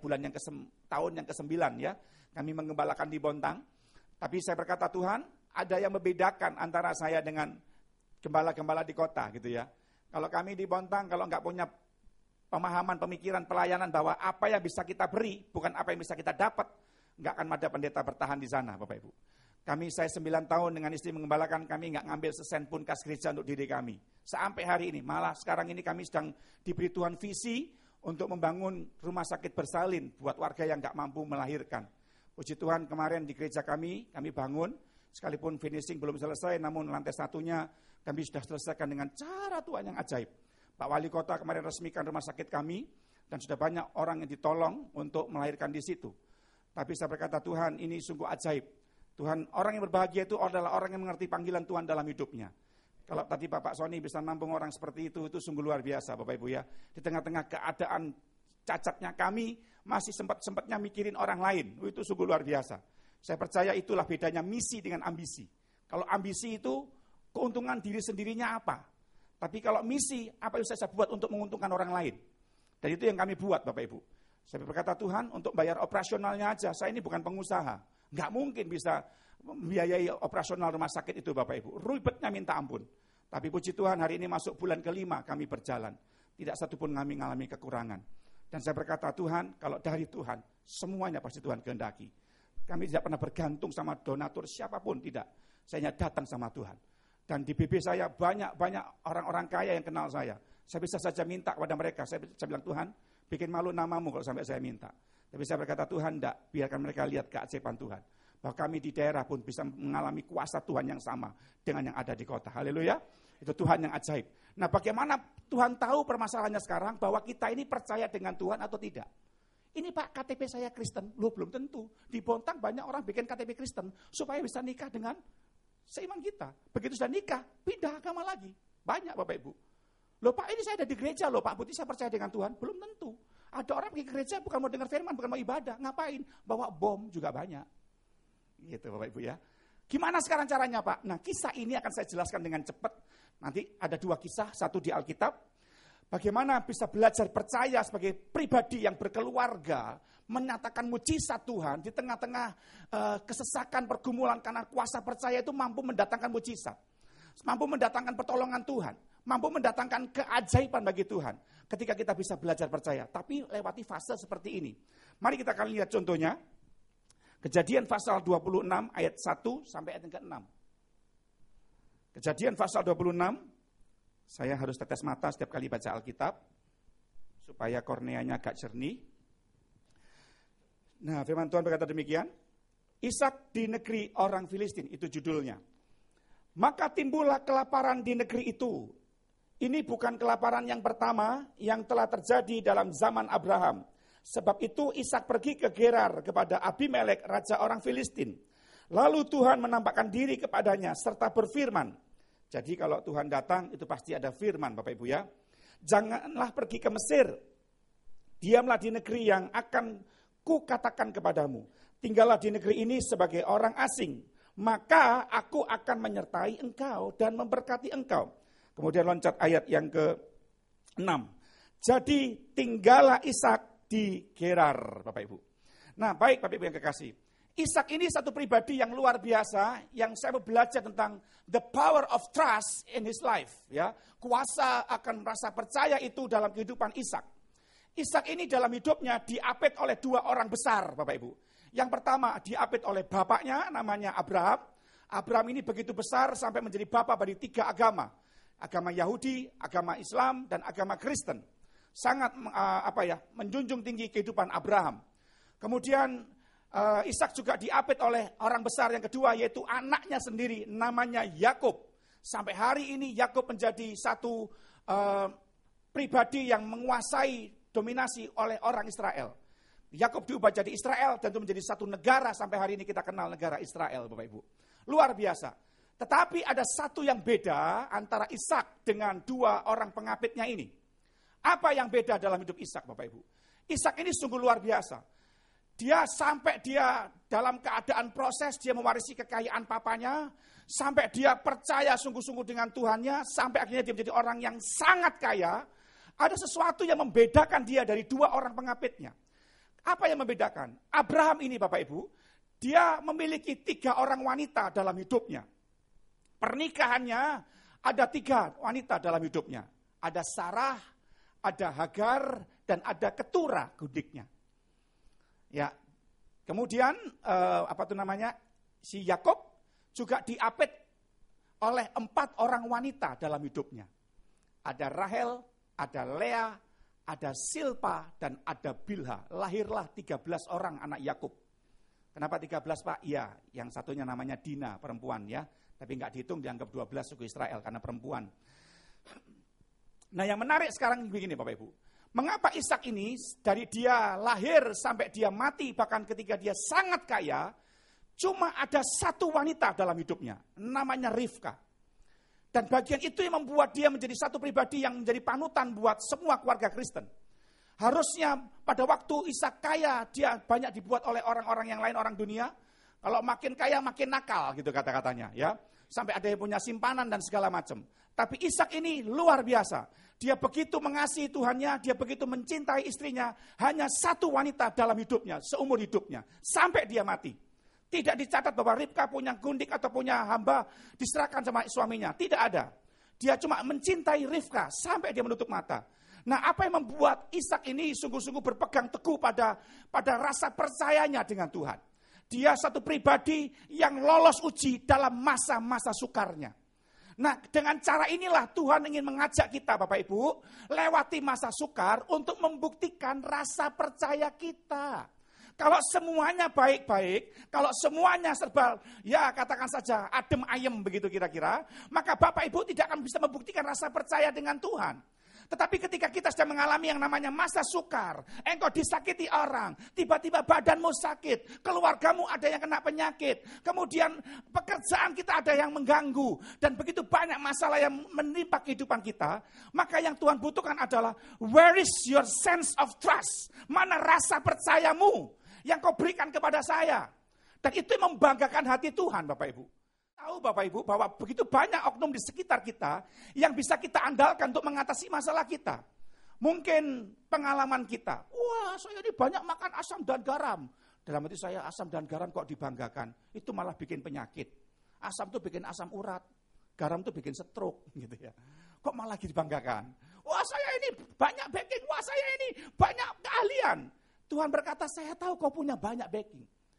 tahun yang ke-9 ya. Kami menggembalakan di Bontang. Tapi saya berkata, Tuhan, ada yang membedakan antara saya dengan gembala-gembala di kota gitu ya. Kalau kami di Bontang, kalau nggak punya pemahaman, pemikiran, pelayanan bahwa apa yang bisa kita beri, bukan apa yang bisa kita dapat, nggak akan ada pendeta bertahan di sana, Bapak Ibu. Saya 9 tahun dengan istri mengembalakan, kami nggak ngambil sesen pun kas gereja untuk diri kami. Sampai hari ini, malah sekarang ini kami sedang diberi Tuhan visi untuk membangun rumah sakit bersalin buat warga yang nggak mampu melahirkan. Puji Tuhan kemarin di gereja kami bangun, sekalipun finishing belum selesai, namun lantai 1-nya kami sudah selesaikan dengan cara Tuhan yang ajaib. Pak Wali Kota kemarin resmikan rumah sakit kami, dan sudah banyak orang yang ditolong untuk melahirkan di situ. Tapi saya berkata, Tuhan ini sungguh ajaib. Tuhan, orang yang berbahagia itu adalah orang yang mengerti panggilan Tuhan dalam hidupnya. Kalau tadi Bapak Sony bisa nampung orang seperti itu sungguh luar biasa Bapak Ibu ya. Di tengah-tengah keadaan cacatnya kami, masih sempat-sempatnya mikirin orang lain. Itu sungguh luar biasa. Saya percaya itulah bedanya misi dengan ambisi. Kalau ambisi itu keuntungan diri sendirinya apa? Tapi kalau misi, apa yang saya buat untuk menguntungkan orang lain? Dan itu yang kami buat Bapak Ibu. Saya berkata, Tuhan untuk bayar operasionalnya aja, saya ini bukan pengusaha. Nggak mungkin bisa membiayai operasional rumah sakit itu Bapak Ibu. Ribetnya minta ampun. Tapi puji Tuhan hari ini masuk bulan ke-5 kami berjalan. Tidak satupun kami mengalami kekurangan. Dan saya berkata, Tuhan kalau dari Tuhan, semuanya pasti Tuhan kehendaki. Kami tidak pernah bergantung sama donatur siapapun, tidak. Saya hanya datang sama Tuhan. Dan di BB saya banyak orang-orang kaya yang kenal saya. Saya bisa saja minta kepada mereka. Saya bilang, Tuhan, bikin malu namamu kalau sampai saya minta. Tapi saya berkata, Tuhan enggak, biarkan mereka lihat keajaiban Tuhan. Bahwa kami di daerah pun bisa mengalami kuasa Tuhan yang sama dengan yang ada di kota. Haleluya. Itu Tuhan yang ajaib. Nah bagaimana Tuhan tahu permasalahannya sekarang bahwa kita ini percaya dengan Tuhan atau tidak? Ini Pak, KTP saya Kristen. Loh belum tentu. Di Bontang banyak orang bikin KTP Kristen supaya bisa nikah dengan seiman kita. Begitu sudah nikah, pindah agama lagi. Banyak Bapak Ibu. Loh Pak, ini saya ada di gereja loh Pak Putih, saya percaya dengan Tuhan. Belum tentu. Ada orang pergi ke gereja bukan mau dengar firman, bukan mau ibadah. Ngapain? Bawa bom juga banyak. Gitu Bapak Ibu ya. Gimana sekarang caranya Pak? Nah kisah ini akan saya jelaskan dengan cepat. Nanti ada 2 kisah, satu di Alkitab. Bagaimana bisa belajar percaya sebagai pribadi yang berkeluarga, menyatakan mujizat Tuhan di tengah-tengah kesesakan pergumulan karena kuasa percaya itu mampu mendatangkan mujizat. Mampu mendatangkan pertolongan Tuhan. Mampu mendatangkan keajaiban bagi Tuhan. Ketika kita bisa belajar percaya. Tapi lewati fase seperti ini. Mari kita akan lihat contohnya. Kejadian pasal 26 ayat 1 sampai ayat yang ke-6. Kejadian pasal 26, saya harus tetes mata setiap kali baca Alkitab, supaya korneanya agak jernih. Nah, firman Tuhan berkata demikian, Ishak di negeri orang Filistin, itu judulnya. Maka timbullah kelaparan di negeri itu. Ini bukan kelaparan yang pertama yang telah terjadi dalam zaman Abraham. Sebab itu Ishak pergi ke Gerar kepada Abimelek, raja orang Filistin. Lalu Tuhan menampakkan diri kepadanya serta berfirman. Jadi kalau Tuhan datang itu pasti ada firman, Bapak Ibu ya. Janganlah pergi ke Mesir. Diamlah di negeri yang akan kukatakan kepadamu. Tinggallah di negeri ini sebagai orang asing. Maka aku akan menyertai engkau dan memberkati engkau. Kemudian loncat ayat yang ke-6. Jadi tinggallah Ishak di Gerar, Bapak Ibu. Nah, baik Bapak Ibu yang kekasih. Ishak ini satu pribadi yang luar biasa, yang saya mau belajar tentang the power of trust in his life. Ya, kuasa akan rasa percaya itu dalam kehidupan Ishak. Ishak ini dalam hidupnya diapit oleh dua orang besar, Bapak Ibu. Yang pertama diapit oleh bapaknya, namanya Abraham. Abraham ini begitu besar sampai menjadi bapak bagi 3 agama. Agama Yahudi, agama Islam, dan agama Kristen. Sangat menjunjung tinggi kehidupan Abraham. Kemudian Ishak juga diapit oleh orang besar yang kedua, yaitu anaknya sendiri, namanya Yakub. Sampai hari ini Yakub menjadi satu pribadi yang menguasai, dominasi oleh orang Israel. Yakub diubah jadi Israel dan itu menjadi satu negara sampai hari ini kita kenal negara Israel, Bapak Ibu. Luar biasa. Tetapi ada satu yang beda antara Ishak dengan dua orang pengapitnya ini. Apa yang beda dalam hidup Ishak, Bapak Ibu? Ishak ini sungguh luar biasa. Dia dalam keadaan proses, dia mewarisi kekayaan papanya, sampai dia percaya sungguh-sungguh dengan Tuhannya, sampai akhirnya dia menjadi orang yang sangat kaya. Ada sesuatu yang membedakan dia dari dua orang pengapitnya. Apa yang membedakan? Abraham ini Bapak Ibu, dia memiliki 3 orang wanita dalam hidupnya. Pernikahannya ada 3 wanita dalam hidupnya. Ada Sarah, ada Hagar, dan ada Keturah gudiknya. Ya, kemudian si Yakub juga diapit oleh 4 orang wanita dalam hidupnya. Ada Rahel, ada Lea, ada Silpa, dan ada Bilha. Lahirlah 13 orang anak Yakub. Kenapa 13 Pak? Ya, yang satunya namanya Dina, perempuan ya. Tapi enggak dihitung, dianggap 12 suku Israel karena perempuan. Nah yang menarik sekarang begini Bapak Ibu. Mengapa Ishak ini dari dia lahir sampai dia mati, bahkan ketika dia sangat kaya, cuma ada 1 wanita dalam hidupnya, namanya Rivka. Dan bagian itu yang membuat dia menjadi satu pribadi yang menjadi panutan buat semua keluarga Kristen. Harusnya pada waktu Ishak kaya, dia banyak dibuat oleh orang-orang yang lain, orang dunia. Kalau makin kaya makin nakal gitu kata-katanya ya. Sampai ada yang punya simpanan dan segala macam. Tapi Ishak ini luar biasa. Dia begitu mengasihi Tuhannya, dia begitu mencintai istrinya. Hanya 1 wanita dalam hidupnya, seumur hidupnya. Sampai dia mati. Tidak dicatat bahwa Ribka punya gundik atau punya hamba diserahkan sama suaminya. Tidak ada. Dia cuma mencintai Rivka sampai dia menutup mata. Nah apa yang membuat Ishak ini sungguh-sungguh berpegang teguh pada rasa percayanya dengan Tuhan. Dia satu pribadi yang lolos uji dalam masa-masa sukarnya. Nah dengan cara inilah Tuhan ingin mengajak kita Bapak Ibu lewati masa sukar untuk membuktikan rasa percaya kita. Kalau semuanya baik-baik, kalau semuanya serba, ya katakan saja adem ayem begitu kira-kira, maka Bapak Ibu tidak akan bisa membuktikan rasa percaya dengan Tuhan. Tetapi ketika kita sedang mengalami yang namanya masa sukar, engkau disakiti orang, tiba-tiba badanmu sakit, keluargamu ada yang kena penyakit, kemudian pekerjaan kita ada yang mengganggu, dan begitu banyak masalah yang menimpa kehidupan kita, maka yang Tuhan butuhkan adalah, where is your sense of trust? Mana rasa percayamu yang kau berikan kepada saya? Dan itu yang membanggakan hati Tuhan Bapak Ibu. Tahu Bapak Ibu bahwa begitu banyak oknum di sekitar kita yang bisa kita andalkan untuk mengatasi masalah kita. Mungkin pengalaman kita, wah saya ini banyak makan asam dan garam. Dalam hati saya asam dan garam kok dibanggakan, itu malah bikin penyakit. Asam itu bikin asam urat, garam itu bikin stroke gitu ya. Kok malah dibanggakan? Wah saya ini banyak backing, wah saya ini banyak keahlian. Tuhan berkata saya tahu kau punya banyak backing.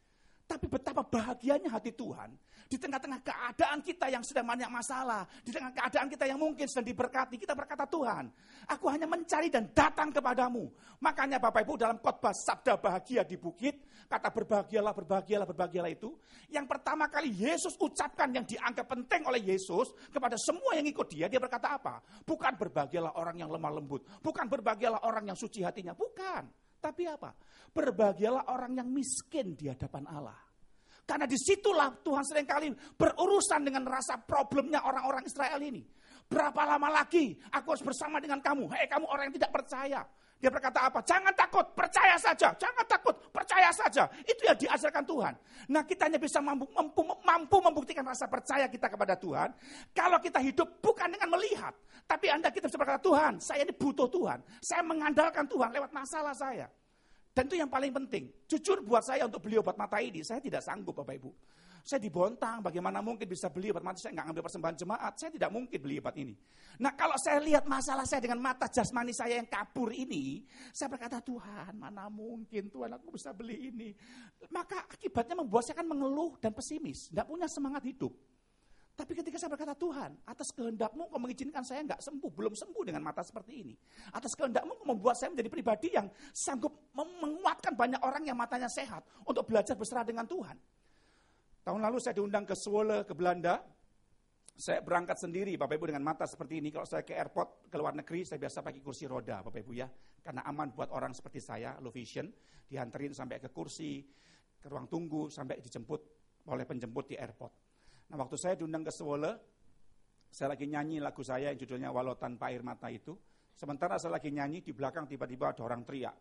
Tapi betapa bahagianya hati Tuhan di tengah-tengah keadaan kita yang sedang banyak masalah, di tengah keadaan kita yang mungkin sedang diberkati, kita berkata, Tuhan, aku hanya mencari dan datang kepadamu. Makanya Bapak Ibu dalam khotbah sabda bahagia di bukit, kata berbahagialah, berbahagialah, berbahagialah itu, yang pertama kali Yesus ucapkan yang dianggap penting oleh Yesus kepada semua yang ikut dia berkata apa? Bukan berbahagialah orang yang lemah lembut, bukan berbahagialah orang yang suci hatinya, bukan. Tapi apa? Berbahagialah orang yang miskin di hadapan Allah. Karena disitulah Tuhan seringkali berurusan dengan rasa problemnya orang-orang Israel ini. Berapa lama lagi aku harus bersama dengan kamu? Hei kamu orang yang tidak percaya. Dia berkata apa? Jangan takut, percaya saja. Jangan takut, percaya saja. Itu yang diajarkan Tuhan. Nah kita hanya bisa mampu membuktikan rasa percaya kita kepada Tuhan. Kalau kita hidup bukan dengan melihat. Tapi kita bisa berkata, Tuhan, saya ini butuh Tuhan. Saya mengandalkan Tuhan lewat masalah saya. Dan itu yang paling penting. Jujur buat saya untuk beli obat mata ini, saya tidak sanggup Bapak Ibu. Saya dibontang, bagaimana mungkin bisa beli obat mata, saya nggak ngambil persembahan jemaat, saya tidak mungkin beli obat ini. Nah kalau saya lihat masalah saya dengan mata jasmani saya yang kabur ini, saya berkata, Tuhan mana mungkin Tuhan aku bisa beli ini. Maka akibatnya membuat saya kan mengeluh dan pesimis, tidak punya semangat hidup. Tapi ketika saya berkata, Tuhan, atas kehendak-Mu Kau mengizinkan saya enggak sembuh, belum sembuh dengan mata seperti ini. Atas kehendak-Mu Kau membuat saya menjadi pribadi yang sanggup menguatkan banyak orang yang matanya sehat untuk belajar berserah dengan Tuhan. Tahun lalu saya diundang ke Zwolle, ke Belanda. Saya berangkat sendiri, Bapak Ibu, dengan mata seperti ini. Kalau saya ke airport, ke luar negeri, saya biasa pakai kursi roda, Bapak Ibu ya. Karena aman buat orang seperti saya, low vision, dihantarin sampai ke kursi, ke ruang tunggu, sampai dijemput oleh penjemput di airport. Nah waktu saya diundang ke Zwolle, saya lagi nyanyi lagu saya yang judulnya Walau Tanpa Air Mata itu. Sementara saya lagi nyanyi, di belakang tiba-tiba ada orang teriak.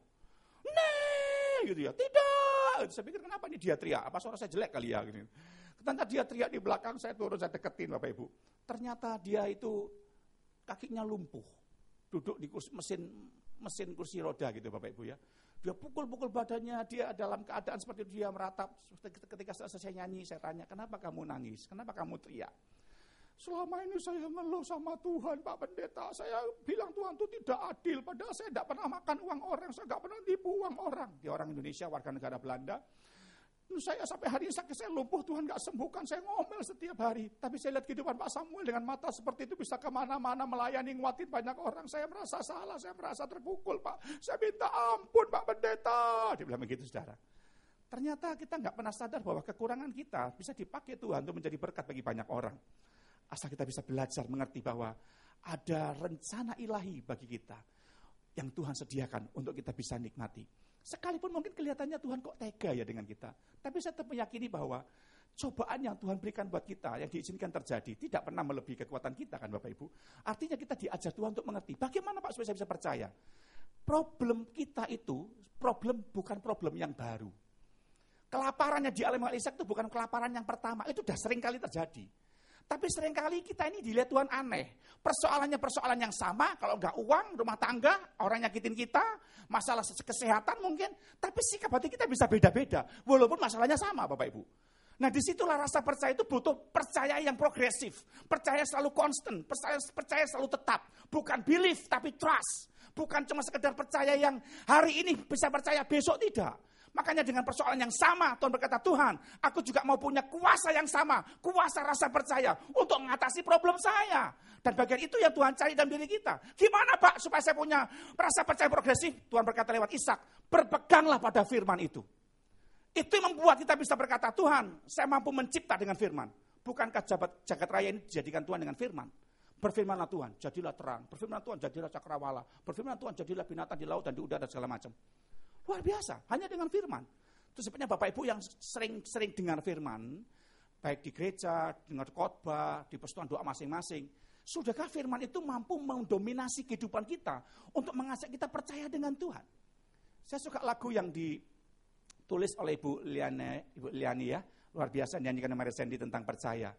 Nih, gitu ya, tidak. Saya pikir kenapa nih dia teriak, apa suara saya jelek kali ya. Gitu. Ternyata dia teriak di belakang, saya turun, saya deketin Bapak Ibu. Ternyata dia itu kakinya lumpuh, duduk di mesin kursi roda gitu Bapak Ibu ya. Dia pukul-pukul badannya, dia dalam keadaan seperti itu, dia meratap. Ketika selesai nyanyi, saya tanya, kenapa kamu nangis? Kenapa kamu teriak? Selama ini saya ngeluh sama Tuhan, Pak Pendeta. Saya bilang Tuhan itu tidak adil, padahal saya tidak pernah makan uang orang, saya tidak pernah tipu uang orang. Dia orang Indonesia, warga negara Belanda. Saya sampai hari ini sakit, saya lumpuh, Tuhan gak sembuhkan, saya ngomel setiap hari. Tapi saya lihat kehidupan Pak Samuel dengan mata seperti itu bisa kemana-mana melayani, nguatin banyak orang. Saya merasa salah, saya merasa terpukul Pak. Saya minta ampun Pak Pendeta. Dia bilang begitu saudara. Ternyata kita gak pernah sadar bahwa kekurangan kita bisa dipakai Tuhan untuk menjadi berkat bagi banyak orang. Asal kita bisa belajar mengerti bahwa ada rencana ilahi bagi kita yang Tuhan sediakan untuk kita bisa nikmati. Sekalipun mungkin kelihatannya Tuhan kok tega ya dengan kita. Tapi saya tetap meyakini bahwa cobaan yang Tuhan berikan buat kita, yang diizinkan terjadi, tidak pernah melebihi kekuatan kita kan Bapak Ibu. Artinya kita diajar Tuhan untuk mengerti. Bagaimana Pak supaya saya bisa percaya? Problem kita itu, bukan problem yang baru. Kelaparan yang dialami oleh Ishak itu bukan kelaparan yang pertama. Itu sudah sering kali terjadi. Tapi seringkali kita ini dilihat Tuhan aneh. Persoalannya persoalan yang sama, kalau enggak uang, rumah tangga, orang nyakitin kita, masalah kesehatan mungkin. Tapi sikap hati kita bisa beda-beda, walaupun masalahnya sama Bapak Ibu. Nah disitulah rasa percaya itu butuh percaya yang progresif. Percaya selalu konstan, percaya selalu tetap. Bukan belief tapi trust. Bukan cuma sekedar percaya yang hari ini bisa percaya, besok tidak. Makanya dengan persoalan yang sama, Tuhan berkata, Tuhan, aku juga mau punya kuasa yang sama, kuasa rasa percaya untuk mengatasi problem saya. Dan bagian itu yang Tuhan cari dalam diri kita. Gimana Pak supaya saya punya rasa percaya progresif? Tuhan berkata lewat Ishak, berpeganglah pada firman itu. Itu yang membuat kita bisa berkata, Tuhan, saya mampu mencipta dengan firman. Bukankah jagat raya ini dijadikan Tuhan dengan firman? Berfirmanlah Tuhan, jadilah terang. Berfirmanlah Tuhan, jadilah cakrawala. Berfirmanlah Tuhan, jadilah binatang di laut dan di udara dan segala macam. Luar biasa, hanya dengan firman. Itu sebabnya Bapak Ibu yang sering dengar firman, baik di gereja, dengar khotbah, di persekutuan doa masing-masing. Sudahkah firman itu mampu mendominasi kehidupan kita untuk mengajak kita percaya dengan Tuhan? Saya suka lagu yang ditulis oleh Ibu Liani ya, luar biasa nyanyikan Mary Sandy tentang percaya.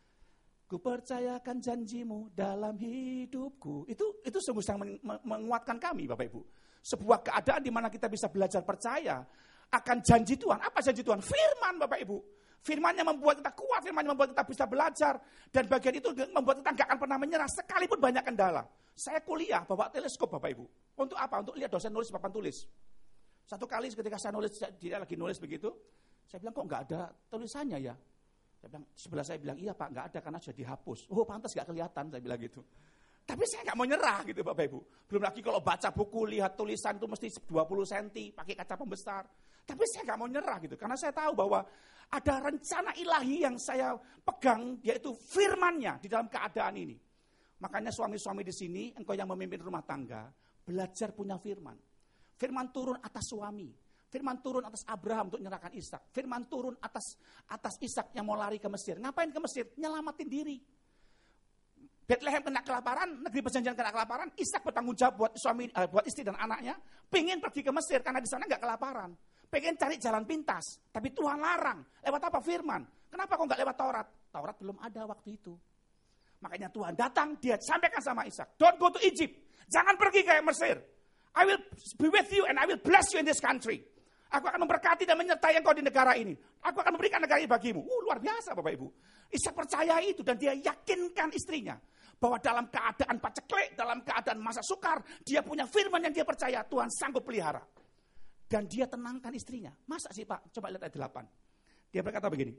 Ku percayakan janjimu dalam hidupku. Itu sungguh sangat menguatkan kami Bapak Ibu. Sebuah keadaan di mana kita bisa belajar percaya akan janji Tuhan. Apa janji Tuhan? Firman Bapak Ibu. Firman-Nya membuat kita kuat, firman-Nya membuat kita bisa belajar. Dan bagian itu membuat kita gak akan pernah menyerah sekalipun banyak kendala. Saya kuliah bawa teleskop Bapak Ibu. Untuk apa? Untuk lihat dosen nulis papan tulis. Satu kali ketika saya nulis, dia lagi nulis begitu. Saya bilang, kok nggak ada tulisannya ya? Sebelah saya bilang, iya Pak, nggak ada karena sudah dihapus. Oh pantas nggak kelihatan, saya bilang gitu. Tapi saya nggak mau nyerah gitu Bapak Ibu. Belum lagi kalau baca buku, lihat tulisan itu mesti 20 cm, pakai kaca pembesar. Tapi saya nggak mau nyerah gitu, karena saya tahu bahwa ada rencana ilahi yang saya pegang, yaitu firman-Nya di dalam keadaan ini. Makanya suami-suami di sini, engkau yang memimpin rumah tangga, belajar punya firman. Firman turun atas suami. Firman turun atas Abraham untuk menyerahkan Ishak. Firman turun atas Ishak yang mau lari ke Mesir. Ngapain ke Mesir? Nyelamatin diri. Bethlehem kena kelaparan, negeri perjanjian kena kelaparan, Ishak bertanggung jawab buat istri dan anaknya, pengen pergi ke Mesir karena di sana nggak kelaparan, pengen cari jalan pintas, tapi Tuhan larang. Lewat apa? Firman. Kenapa kok nggak lewat Taurat? Taurat belum ada waktu itu. Makanya Tuhan datang, dia sampaikan sama Ishak, don't go to Egypt, jangan pergi ke Mesir. I will be with you and I will bless you in this country. Aku akan memberkati dan menyertai engkau di negara ini. Aku akan memberikan negara ini bagimu. Luar biasa Bapak Ibu. Ishak percaya itu dan dia yakinkan istrinya bahwa dalam keadaan paceklik, dalam keadaan masa sukar, dia punya firman yang dia percaya Tuhan sanggup pelihara. Dan dia tenangkan istrinya. Masa sih Pak? Coba lihat ayat 8. Dia berkata begini.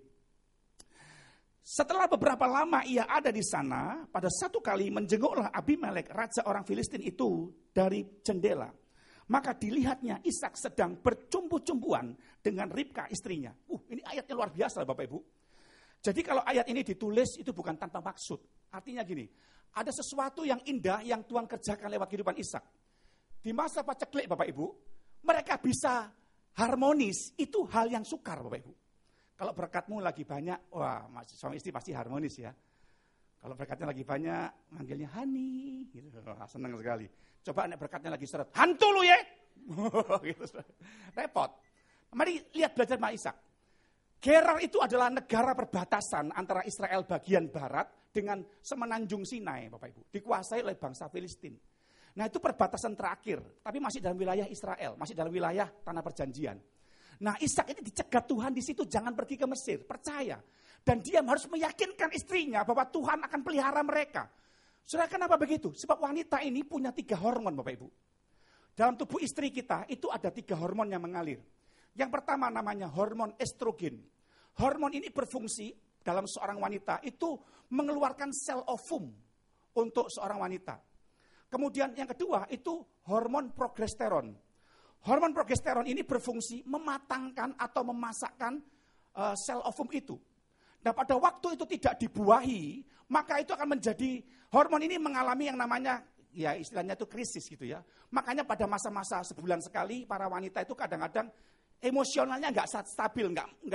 Setelah beberapa lama ia ada di sana, pada satu kali menjenguklah Abimelek, raja orang Filistin itu dari jendela. Maka dilihatnya Ishak sedang bercumbu-cumbuan dengan Ribka istrinya. Ini ayatnya luar biasa Bapak Ibu. Jadi kalau ayat ini ditulis itu bukan tanpa maksud. Artinya gini, ada sesuatu yang indah yang Tuhan kerjakan lewat kehidupan Ishak. Di masa paceklik Bapak Ibu, mereka bisa harmonis, itu hal yang sukar Bapak Ibu. Kalau berkatmu lagi banyak, wah suami istri pasti harmonis ya. Kalau berkatnya lagi banyak, manggilnya Hani, gitu. Wah, senang sekali. Coba nek berkatnya lagi seret, hantu lu ya. Gitu. Repot. Mari lihat belajar sama Ishak. Gerar itu adalah negara perbatasan antara Israel bagian barat dengan semenanjung Sinai, Bapak Ibu. Dikuasai oleh bangsa Filistin. Nah itu perbatasan terakhir, tapi masih dalam wilayah Israel, masih dalam wilayah tanah perjanjian. Nah Ishak ini dicegat Tuhan di situ, jangan pergi ke Mesir, percaya. Dan dia harus meyakinkan istrinya bahwa Tuhan akan pelihara mereka. Saudara, kenapa begitu? Sebab wanita ini punya 3 hormon Bapak Ibu. Dalam tubuh istri kita itu ada 3 hormon yang mengalir. Yang pertama namanya hormon estrogen. Hormon ini berfungsi dalam seorang wanita itu mengeluarkan sel ovum untuk seorang wanita. Kemudian yang kedua itu hormon progesteron. Hormon progesteron ini berfungsi mematangkan atau memasakkan sel ovum itu. Nah pada waktu itu tidak dibuahi, maka itu akan menjadi, hormon ini mengalami yang namanya, ya istilahnya itu krisis gitu ya. Makanya pada masa-masa sebulan sekali, para wanita itu kadang-kadang emosionalnya nggak stabil,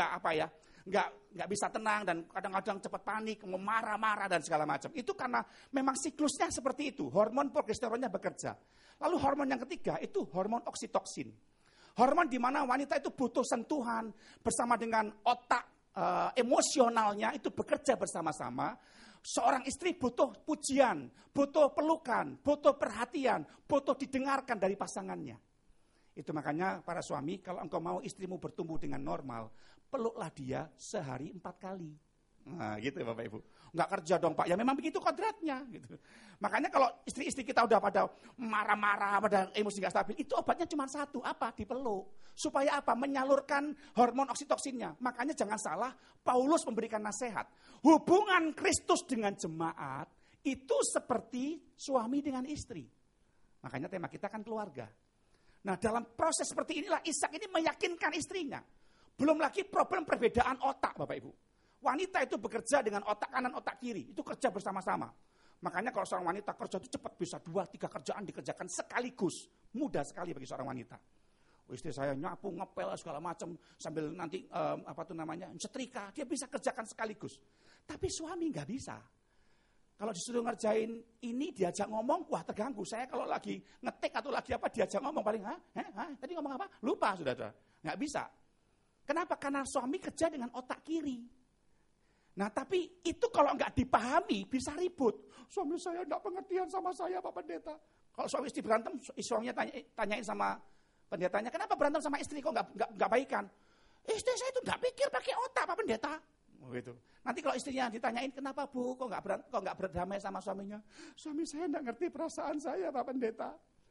nggak bisa tenang, dan kadang-kadang cepat panik, mau marah-marah dan segala macam. Itu karena memang siklusnya seperti itu, hormon progesteronnya bekerja. Lalu hormon yang ketiga itu hormon oksitoksin. Hormon di mana wanita itu butuh sentuhan bersama dengan otak, emosionalnya itu bekerja bersama-sama. Seorang istri butuh pujian, butuh pelukan, butuh perhatian, butuh didengarkan dari pasangannya. Itu makanya para suami, kalau engkau mau istrimu bertumbuh dengan normal, peluklah dia sehari 4 kali. Nah gitu ya Bapak Ibu. Enggak kerja dong Pak, ya memang begitu kodratnya. Gitu. Makanya kalau istri-istri kita udah pada marah-marah, pada emosi gak stabil, itu obatnya cuma satu, apa? Dipeluk. Supaya apa? Menyalurkan hormon oksitoksinnya. Makanya jangan salah, Paulus memberikan nasihat. Hubungan Kristus dengan jemaat itu seperti suami dengan istri. Makanya tema kita kan keluarga. Nah dalam proses seperti inilah Ishak ini meyakinkan istrinya. Belum lagi problem perbedaan otak Bapak Ibu. Wanita itu bekerja dengan otak kanan, otak kiri. Itu kerja bersama-sama. Makanya kalau seorang wanita kerja itu cepat, bisa 2-3 kerjaan dikerjakan sekaligus. Mudah sekali bagi seorang wanita. Istri saya nyapu, ngepel, segala macam. Sambil nanti setrika. Dia bisa kerjakan sekaligus. Tapi suami nggak bisa. Kalau disuruh ngerjain ini, diajak ngomong, wah terganggu. Saya kalau lagi ngetik atau lagi apa, diajak ngomong paling, tadi ngomong apa? Lupa sudah. Nggak bisa. Kenapa? Karena suami kerja dengan otak kiri. Nah tapi itu kalau nggak dipahami bisa ribut. Suami saya nggak pengertian sama saya Pak Pendeta. Kalau suami istri berantem, suaminya tanyain sama pendetanya, kenapa berantem sama istri kok nggak baikan? Istri saya itu nggak pikir pakai otak Pak Pendeta. Gitu. Nanti kalau istrinya ditanyain kenapa Bu kok nggak berdamai sama suaminya? Suami saya nggak ngerti perasaan saya Pak Pendeta.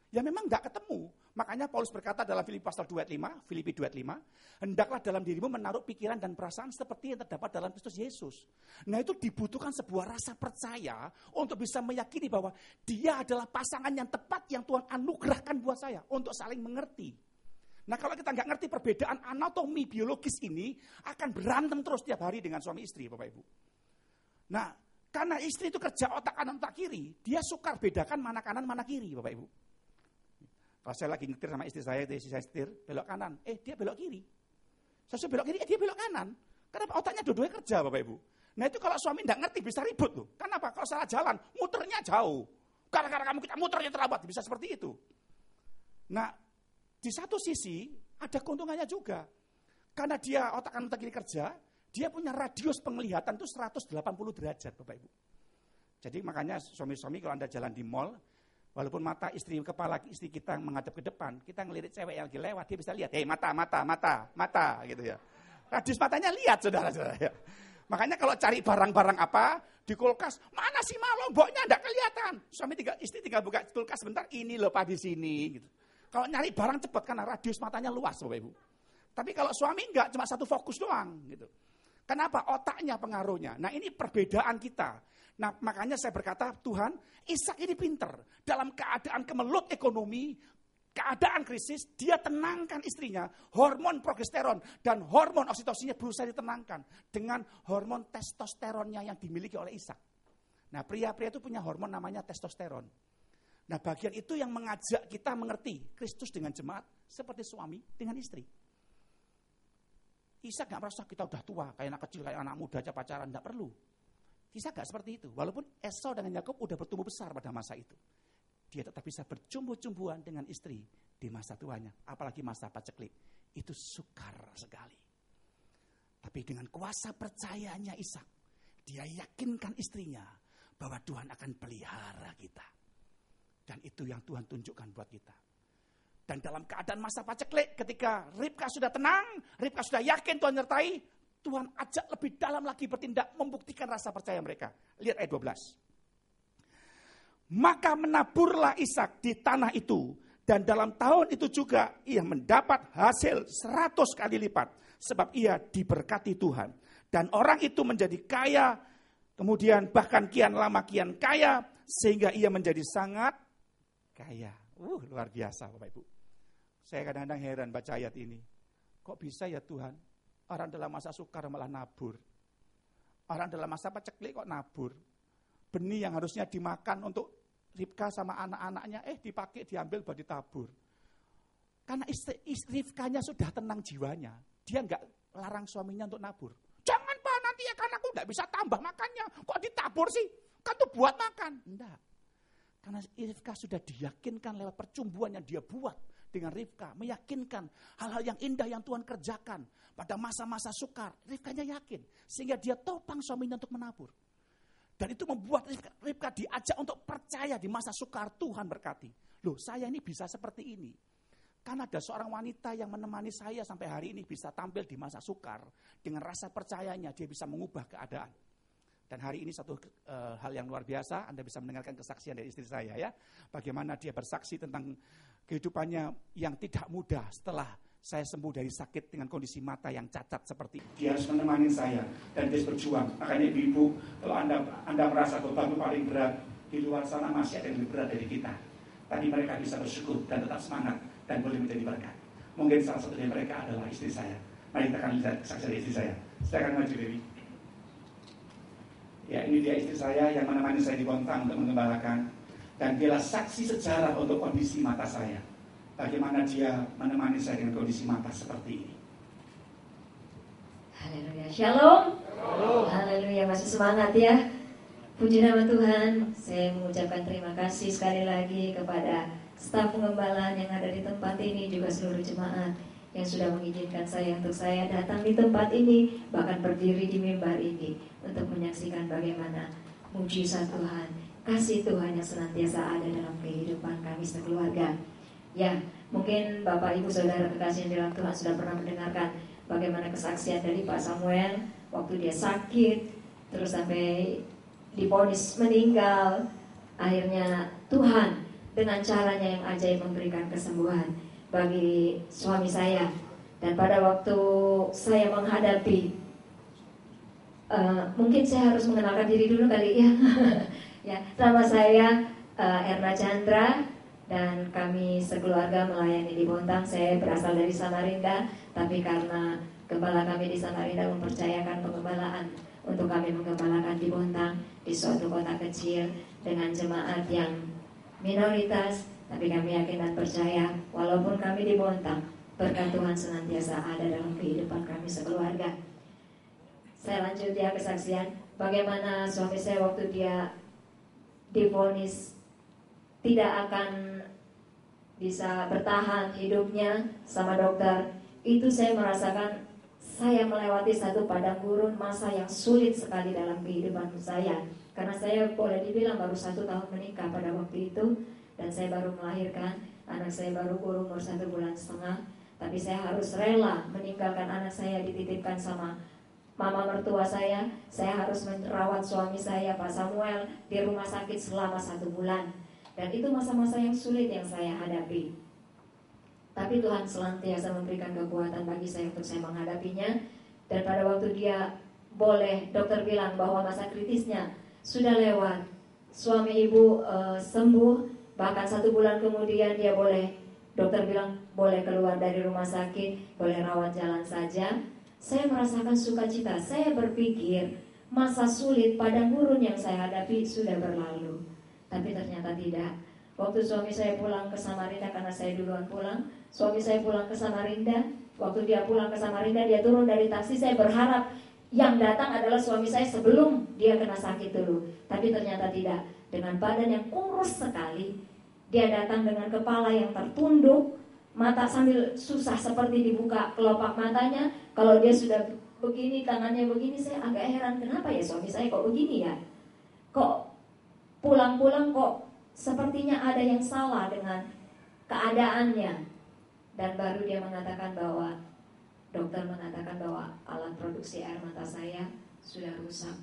Ya memang enggak ketemu. Makanya Paulus berkata dalam Filipi pasal 2:5, Filipi 2:5, hendaklah dalam dirimu menaruh pikiran dan perasaan seperti yang terdapat dalam Kristus Yesus. Nah itu dibutuhkan sebuah rasa percaya untuk bisa meyakini bahwa dia adalah pasangan yang tepat yang Tuhan anugerahkan buat saya untuk saling mengerti. Nah kalau kita nggak ngerti perbedaan anatomi biologis ini akan berantem terus tiap hari dengan suami istri, Bapak Ibu. Nah karena istri itu kerja otak kanan otak kiri, dia sukar bedakan mana kanan mana kiri, Bapak Ibu. Kalau saya lagi nyetir sama istri saya setir, belok kanan, dia belok kiri. Saya belok kiri, dia belok kanan. Kenapa? Otaknya dua-duanya kerja, Bapak Ibu. Nah itu kalau suami nggak ngerti bisa ribut loh. Kenapa? Kalau salah jalan, muternya jauh. Karena kamu kita muternya terlambat, bisa seperti itu. Nah, di satu sisi ada keuntungannya juga. Karena dia otak kanan otak kiri kerja, dia punya radius penglihatan itu 180 derajat, Bapak Ibu. Jadi makanya suami-suami kalau Anda jalan di mall, walaupun mata kepala istri kita menghadap ke depan, kita ngelirik cewek yang lagi lewat, dia bisa lihat, mata, gitu ya. Radius matanya lihat, saudara-saudara. Ya. Makanya kalau cari barang-barang apa, di kulkas, mana sih lomboknya enggak kelihatan. Istri tinggal buka kulkas sebentar, ini loh Pak di sini. Gitu. Kalau nyari barang cepat, karena radius matanya luas, Bapak Ibu. Tapi kalau suami enggak, cuma satu fokus doang. Gitu. Kenapa? Otaknya pengaruhnya. Nah ini perbedaan kita. Nah makanya saya berkata, Tuhan, Ishak ini pinter. Dalam keadaan kemelut ekonomi, keadaan krisis, dia tenangkan istrinya. Hormon progesteron dan hormon oksitosinnya berusaha ditenangkan. Dengan hormon testosteronnya yang dimiliki oleh Ishak. Nah pria-pria itu punya hormon namanya testosteron. Nah bagian itu yang mengajak kita mengerti Kristus dengan jemaat seperti suami dengan istri. Ishak gak merasa kita udah tua, kayak anak kecil, kayak anak muda aja pacaran, gak perlu. Ishak gak seperti itu, walaupun Esau dengan Yakub udah bertumbuh besar pada masa itu. Dia tetap bisa bercumbu-cumbuan dengan istri di masa tuanya, apalagi masa paceklik. Itu sukar sekali. Tapi dengan kuasa percayanya Ishak, dia yakinkan istrinya bahwa Tuhan akan pelihara kita. Dan itu yang Tuhan tunjukkan buat kita. Dan dalam keadaan masa paceklik, ketika Ribka sudah tenang, Ribka sudah yakin Tuhan menyertai, Tuhan ajak lebih dalam lagi bertindak, membuktikan rasa percaya mereka. Lihat ayat 12. Maka menaburlah Ishak di tanah itu, dan dalam tahun itu juga ia mendapat hasil 100 kali lipat, sebab ia diberkati Tuhan. Dan orang itu menjadi kaya, kemudian bahkan kian lama kian kaya, sehingga ia menjadi sangat kaya. Luar biasa Bapak Ibu. Saya kadang-kadang heran baca ayat ini. Kok bisa ya Tuhan? Orang dalam masa sukar malah nabur. Orang dalam masa paceklik kok nabur. Benih yang harusnya dimakan untuk Ribka sama anak-anaknya, dipakai, diambil buat ditabur. Karena Ribkanya sudah tenang jiwanya. Dia enggak larang suaminya untuk nabur. Jangan Pak, nanti akan aku enggak bisa tambah makannya. Kok ditabur sih? Kan itu buat makan. Enggak. Karena Ribka sudah diyakinkan lewat percumbuan yang dia buat dengan Ribka, meyakinkan hal-hal yang indah yang Tuhan kerjakan pada masa-masa sukar. Ribkanya yakin, sehingga dia topang suaminya untuk menabur. Dan itu membuat Ribka diajak untuk percaya di masa sukar Tuhan berkati. Loh, saya ini bisa seperti ini. Karena ada seorang wanita yang menemani saya sampai hari ini bisa tampil di masa sukar. Dengan rasa percayanya dia bisa mengubah keadaan. Dan hari ini satu hal yang luar biasa, Anda bisa mendengarkan kesaksian dari istri saya ya. Bagaimana dia bersaksi tentang kehidupannya yang tidak mudah setelah saya sembuh dari sakit dengan kondisi mata yang cacat seperti itu. Dia harus menemani saya dan dia berjuang. Makanya ibu, kalau Anda merasa beban paling berat, di luar sana masih ada yang lebih berat dari kita. Tapi mereka bisa bersyukur dan tetap semangat dan boleh menjadi berkat. Mungkin salah satu dari mereka adalah istri saya. Mari kita akan lihat kesaksian dari istri saya. Saya akan maju Dewi. Ya, ini dia istri saya yang menemani saya di Bontang untuk mengembalakan. Dan dialah saksi sejarah untuk kondisi mata saya. Bagaimana dia menemani saya dengan kondisi mata seperti ini. Haleluya, shalom. Haleluya, masih semangat ya. Puji nama Tuhan. Saya mengucapkan terima kasih sekali lagi kepada staf pengembalaan yang ada di tempat ini, juga seluruh jemaat yang sudah mengizinkan saya untuk saya datang di tempat ini, bahkan berdiri di mimbar ini untuk menyaksikan bagaimana mujizat Tuhan, kasih Tuhan yang senantiasa ada dalam kehidupan kami sekeluarga. Ya, mungkin Bapak Ibu Saudara kekasih dalam Tuhan sudah pernah mendengarkan bagaimana kesaksian dari Pak Samuel waktu dia sakit, terus sampai divonis meninggal. Akhirnya Tuhan dengan caranya yang ajaib memberikan kesembuhan bagi suami saya. Dan pada waktu saya menghadapi, mungkin saya harus mengenalkan diri dulu kali ya. Ya, nama saya Erna Chandra dan kami sekeluarga melayani di Bontang. Saya berasal dari Samarinda, tapi karena gembala kami di Samarinda mempercayakan pengembalaan untuk kami menggembalakan di Bontang, di suatu kota kecil dengan jemaat yang minoritas, tapi kami yakin dan percaya walaupun kami di Bontang, berkat Tuhan senantiasa ada dalam kehidupan kami sekeluarga. Saya lanjut ya kesaksian bagaimana suami saya waktu dia divonis tidak akan bisa bertahan hidupnya sama dokter. Itu saya merasakan saya melewati satu padang gurun, masa yang sulit sekali dalam kehidupan saya. Karena saya boleh dibilang baru 1 tahun menikah pada waktu itu, dan saya baru melahirkan, anak saya baru berumur 1,5 bulan. Tapi saya harus rela meninggalkan anak saya dititipkan sama mama mertua saya harus merawat suami saya, Pak Samuel, di rumah sakit selama 1 bulan. Dan itu masa-masa yang sulit yang saya hadapi. Tapi Tuhan senantiasa memberikan kekuatan bagi saya untuk saya menghadapinya. Dan pada waktu dia boleh, dokter bilang bahwa masa kritisnya sudah lewat, suami ibu sembuh, bahkan 1 bulan kemudian dia boleh, dokter bilang boleh keluar dari rumah sakit, boleh rawat jalan saja. Saya merasakan sukacita. Saya berpikir masa sulit padang gurun yang saya hadapi sudah berlalu. Tapi ternyata tidak. Waktu suami saya pulang ke Samarinda, karena saya duluan pulang, suami saya pulang ke Samarinda. Waktu dia pulang ke Samarinda, dia turun dari taksi. Saya berharap yang datang adalah suami saya sebelum dia kena sakit dulu. Tapi ternyata tidak. Dengan badan yang kurus sekali, dia datang dengan kepala yang tertunduk, mata sambil susah seperti dibuka kelopak matanya. Kalau dia sudah begini, tangannya begini, saya agak heran, kenapa ya suami saya kok begini ya? Kok pulang-pulang kok sepertinya ada yang salah dengan keadaannya. Dan baru dia mengatakan bahwa, dokter mengatakan bahwa alat produksi air mata saya sudah rusak,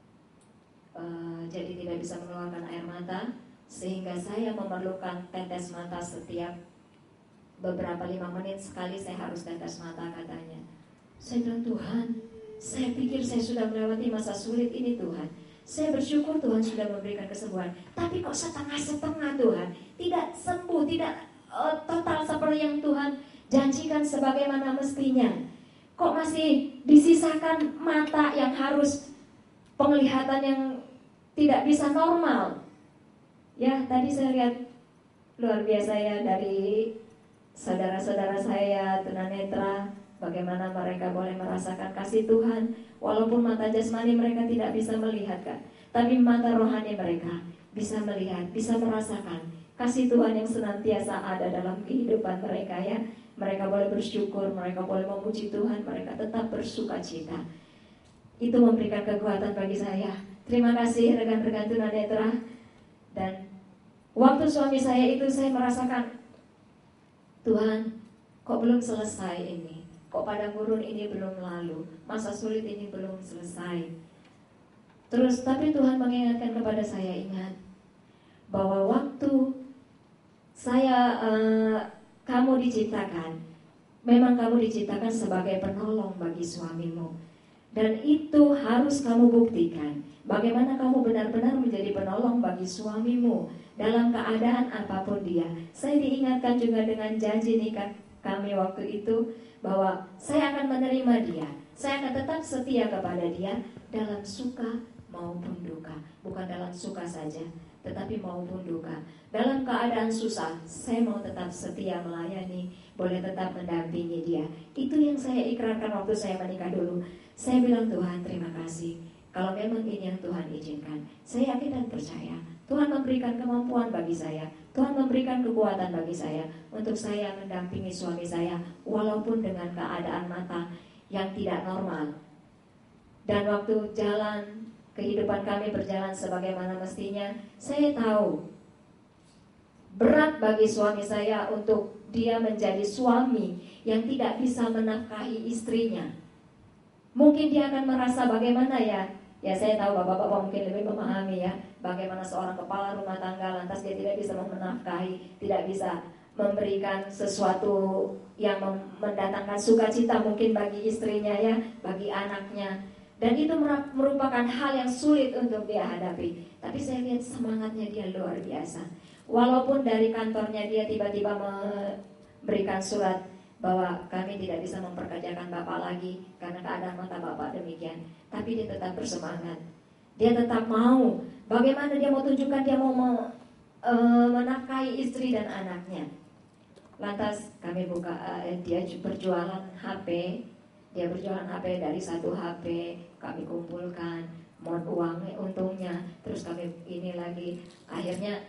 jadi tidak bisa mengeluarkan air mata, sehingga saya memerlukan tetes mata setiap beberapa 5 menit sekali. Saya harus tetes mata katanya. Saya bilang, Tuhan, saya pikir saya sudah melewati masa sulit ini Tuhan. Saya bersyukur Tuhan sudah memberikan kesembuhan. Tapi kok setengah-setengah Tuhan, tidak sembuh, tidak total seperti yang Tuhan janjikan sebagaimana mestinya. Kok masih disisakan mata yang harus penglihatan yang tidak bisa normal. Ya, tadi saya lihat luar biasa ya dari saudara-saudara saya tunanetra, bagaimana mereka boleh merasakan kasih Tuhan. Walaupun mata jasmani mereka tidak bisa melihat kan, tapi mata rohani mereka bisa melihat, bisa merasakan kasih Tuhan yang senantiasa ada dalam kehidupan mereka ya. Mereka boleh bersyukur, mereka boleh memuji Tuhan, mereka tetap bersuka cita. Itu memberikan kekuatan bagi saya. Terima kasih rekan-rekan tunanetra. Dan waktu suami saya itu saya merasakan, Tuhan, kok belum selesai ini? Kok padang gurun ini belum lalu? Masa sulit ini belum selesai. Terus, tapi Tuhan mengingatkan kepada saya, ingat bahwa waktu kamu diciptakan, memang kamu diciptakan sebagai penolong bagi suamimu. Dan itu harus kamu buktikan. Bagaimana kamu benar-benar menjadi penolong bagi suamimu dalam keadaan apapun dia. Saya diingatkan juga dengan janji nikah kami waktu itu, bahwa saya akan menerima dia, saya akan tetap setia kepada dia dalam suka maupun duka. Bukan dalam suka saja, tetapi maupun duka. Dalam keadaan susah, saya mau tetap setia melayani, boleh tetap mendampingi dia. Itu yang saya ikrarkan waktu saya menikah dulu. Saya bilang, Tuhan terima kasih, kalau memang ini yang Tuhan izinkan. Saya yakin dan percaya Tuhan memberikan kemampuan bagi saya, Tuhan memberikan kekuatan bagi saya untuk saya mendampingi suami saya walaupun dengan keadaan mata yang tidak normal. Dan waktu jalan, kehidupan kami berjalan sebagaimana mestinya, saya tahu berat bagi suami saya untuk dia menjadi suami yang tidak bisa menafkahi istrinya. Mungkin dia akan merasa bagaimana ya. Ya saya tahu bapak-bapak mungkin lebih memahami ya. bagaimana seorang kepala rumah tangga lantas dia tidak bisa menafkahi, tidak bisa memberikan sesuatu yang mendatangkan sukacita mungkin bagi istrinya ya, bagi anaknya. Dan itu merupakan hal yang sulit untuk dia hadapi. Tapi saya lihat semangatnya dia luar biasa. Walaupun dari kantornya dia tiba-tiba memberikan surat bahwa kami tidak bisa memperkerjakan Bapak lagi karena keadaan mata Bapak demikian. Tapi dia tetap bersemangat. Dia tetap mau. Bagaimana dia mau tunjukkan dia mau menafkahi istri dan anaknya. Lantas kami buka, dia berjualan HP. Dia berjualan HP dari satu HP, kami kumpulkan, mohon uangnya untungnya, terus kami ini lagi. Akhirnya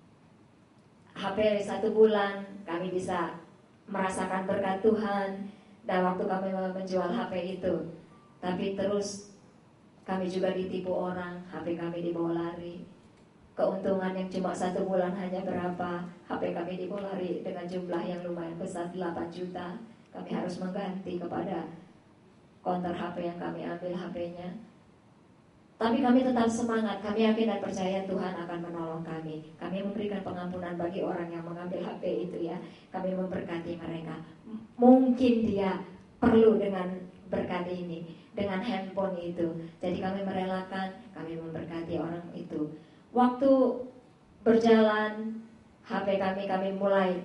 HP 1 bulan kami bisa merasakan berkat Tuhan. Dan waktu kami menjual HP itu, tapi terus kami juga ditipu orang, HP kami dibawa lari. Keuntungan yang cuma 1 bulan hanya berapa, HP kami dibawa lari dengan jumlah yang lumayan besar, 8 juta. Kami harus mengganti kepada konter HP yang kami ambil HP-nya. Tapi kami tetap semangat, kami yakin dan percaya Tuhan akan menolong kami. Kami memberikan pengampunan bagi orang yang mengambil HP itu ya. Kami memberkati mereka. Mungkin dia perlu dengan berkat ini, dengan handphone itu. Jadi kami merelakan, kami memberkati orang itu. Waktu berjalan HP kami mulai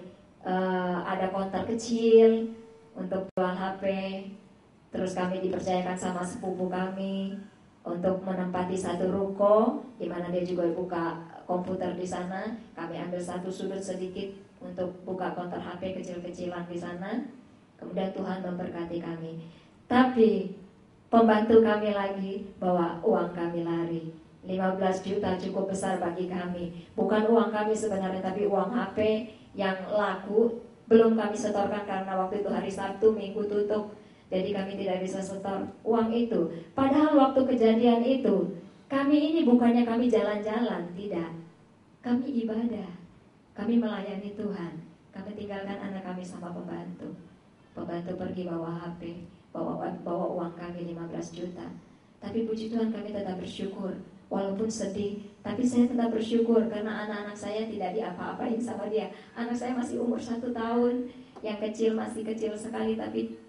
ada konter kecil untuk jual HP. Terus kami dipercayakan sama sepupu kami untuk menempati satu ruko, di mana dia juga buka komputer di sana. Kami ambil satu sudut sedikit untuk buka konter HP kecil-kecilan di sana. Kemudian Tuhan memberkati kami. Tapi pembantu kami lagi bawa uang kami lari. 15 juta cukup besar bagi kami. Bukan uang kami sebenarnya, tapi uang HP yang laku. Belum kami setorkan karena waktu itu hari Sabtu, Minggu tutup. Jadi kami tidak bisa setor uang itu. Padahal waktu kejadian itu, kami ini bukannya kami jalan-jalan, tidak. Kami ibadah, kami melayani Tuhan. Kami tinggalkan anak kami sama pembantu. Pembantu pergi bawa HP, bawa uang kami 15 juta. Tapi puji Tuhan kami tetap bersyukur. Walaupun sedih, tapi saya tetap bersyukur karena anak-anak saya tidak diapa-apain sama dia. Anak saya masih umur 1 tahun, yang kecil masih kecil sekali, tapi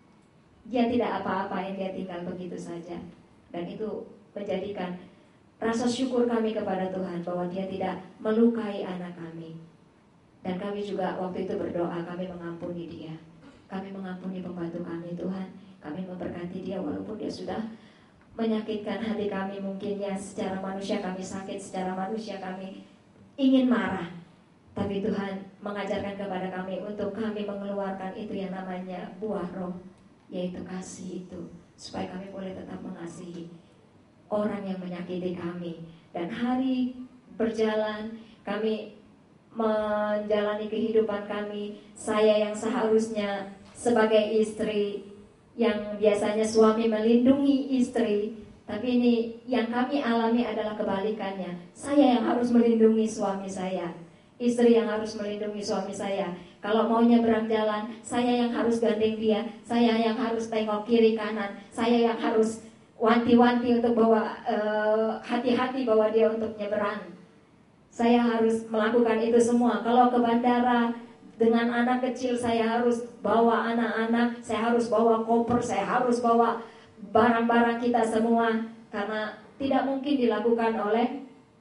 dia tidak apa-apain, dia tinggal begitu saja. Dan itu menjadikan rasa syukur kami kepada Tuhan bahwa dia tidak melukai anak kami. Dan kami juga waktu itu berdoa, kami mengampuni dia. Kami mengampuni pembantu kami, Tuhan. Kami memberkati dia walaupun dia sudah menyakitkan hati kami. Mungkin ya secara manusia kami sakit, secara manusia kami ingin marah. Tapi Tuhan mengajarkan kepada kami untuk kami mengeluarkan itu yang namanya buah roh, yaitu kasih itu, supaya kami boleh tetap mengasihi orang yang menyakiti kami. Dan hari berjalan, kami menjalani kehidupan kami. Saya yang seharusnya sebagai istri, yang biasanya suami melindungi istri, tapi ini yang kami alami adalah kebalikannya. Saya yang harus melindungi suami saya, istri yang harus melindungi suami saya. Kalau mau nyebrang jalan, saya yang harus gandeng dia, saya yang harus tengok kiri kanan, saya yang harus wanti-wanti untuk bawa hati-hati bawa dia untuk nyebrang. Saya harus melakukan itu semua. Kalau ke bandara dengan anak kecil, saya harus bawa anak-anak, saya harus bawa koper, saya harus bawa barang-barang kita semua, karena tidak mungkin dilakukan oleh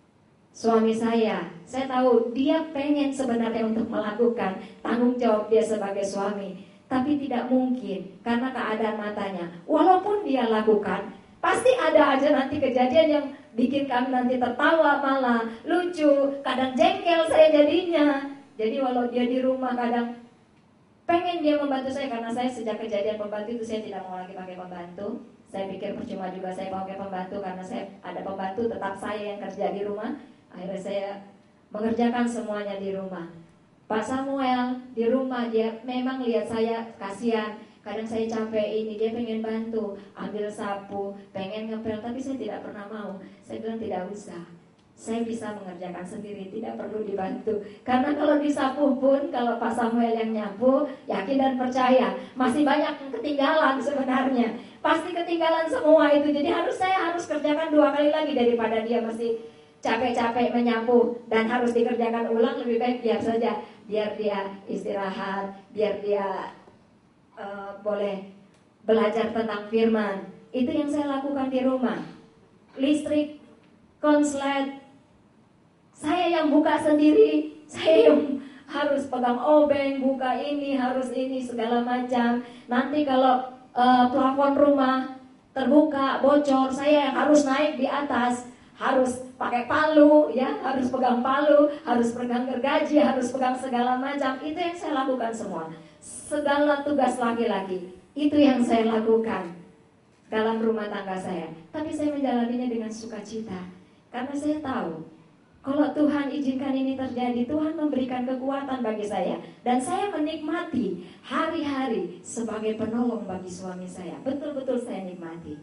suami saya. Saya tahu dia pengen sebenarnya untuk melakukan tanggung jawab dia sebagai suami, tapi tidak mungkin karena keadaan matanya. Walaupun dia lakukan, pasti ada aja nanti kejadian yang bikin kami nanti tertawa, malah lucu, kadang jengkel saya jadinya. Jadi walau dia di rumah kadang pengen dia membantu saya, karena saya sejak kejadian pembantu itu saya tidak mau lagi pakai pembantu. Saya pikir percuma juga saya pakai pembantu, karena saya ada pembantu, tetap saya yang kerja di rumah. Akhirnya saya mengerjakan semuanya di rumah. Pak Samuel di rumah, dia memang lihat saya kasihan. Kadang saya capek ini, dia pengen bantu, ambil sapu, pengen ngepel, tapi saya tidak pernah mau. Saya bilang tidak usah, saya bisa mengerjakan sendiri, tidak perlu dibantu. Karena kalau disapu pun, kalau Pak Samuel yang nyapu, yakin dan percaya masih banyak yang ketinggalan sebenarnya. Pasti ketinggalan semua itu. Jadi saya harus kerjakan 2 kali lagi daripada dia masih capek-capek menyapu dan harus dikerjakan ulang, lebih baik biar saja, biar dia istirahat, biar dia boleh belajar tentang firman. Itu yang saya lakukan di rumah. Listrik, konslet, saya yang buka sendiri, saya yang harus pegang obeng, buka ini, harus ini, segala macam. Nanti kalau plafon rumah terbuka, bocor, saya yang harus naik di atas, harus pakai palu, ya, harus pegang palu, harus pegang gergaji, harus pegang segala macam. Itu yang saya lakukan semua. Segala tugas laki-laki, itu yang saya lakukan dalam rumah tangga saya. Tapi saya menjalaninya dengan sukacita, karena saya tahu kalau Tuhan izinkan ini terjadi, Tuhan memberikan kekuatan bagi saya. Dan saya menikmati hari-hari sebagai penolong bagi suami saya. Betul-betul saya nikmati.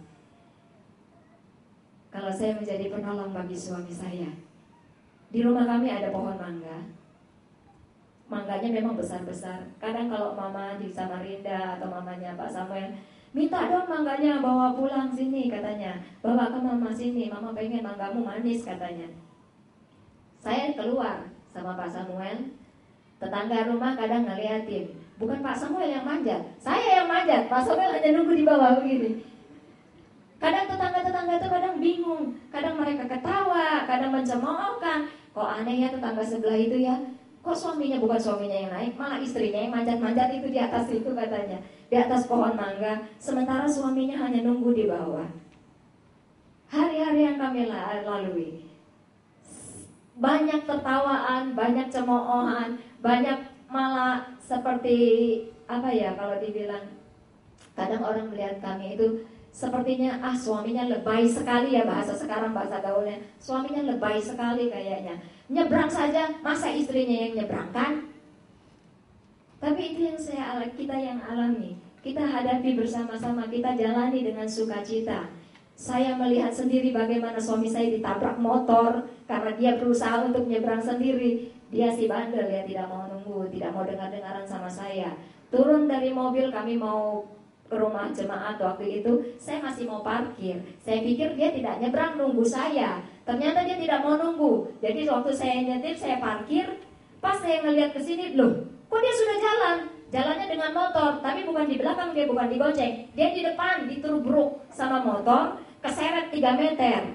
Kalau saya menjadi penolong bagi suami saya. Di rumah kami ada pohon mangga. Mangganya memang besar-besar. Kadang kalau mama di Samarinda atau mamanya Pak Samuel, minta dong mangganya bawa pulang sini katanya. Bawa ke mama sini, mama pengen manggamu manis katanya. Saya keluar sama Pak Samuel, tetangga rumah kadang ngeliatin, bukan Pak Samuel yang manjat, saya yang manjat, Pak Samuel hanya nunggu di bawah begini. Kadang tetangga-tetangga itu kadang bingung, kadang mereka ketawa, kadang mencemoohkan, kok aneh ya tetangga sebelah itu ya, kok suaminya bukan suaminya yang naik, malah istrinya yang manjat-manjat itu di atas itu katanya, di atas pohon mangga, sementara suaminya hanya nunggu di bawah. Hari-hari yang kami lalui, banyak tertawaan, banyak cemoohan, banyak malah seperti apa ya kalau dibilang, kadang orang melihat kami itu sepertinya suaminya lebay sekali ya, bahasa sekarang, bahasa gaulnya, suaminya lebay sekali kayaknya, nyebrang saja masa istrinya yang nyebrangkan. Tapi itu yang kita yang alami, kita hadapi bersama-sama, kita jalani dengan sukacita. Saya melihat sendiri bagaimana suami saya ditabrak motor karena dia berusaha untuk nyebrang sendiri. Dia si bandel ya, tidak mau nunggu, tidak mau dengar-dengaran sama saya. Turun dari mobil, kami mau ke rumah jemaat waktu itu, saya masih mau parkir. Saya pikir dia tidak nyebrang nunggu saya. Ternyata dia tidak mau nunggu. Jadi waktu saya nyetir, saya parkir. Pas saya ngelihat ke sini, loh, kok dia sudah jalan? Jalannya dengan motor, tapi bukan di belakang, dia bukan digoceng. Dia di depan, ditubruk sama motor, keseret 3 meter.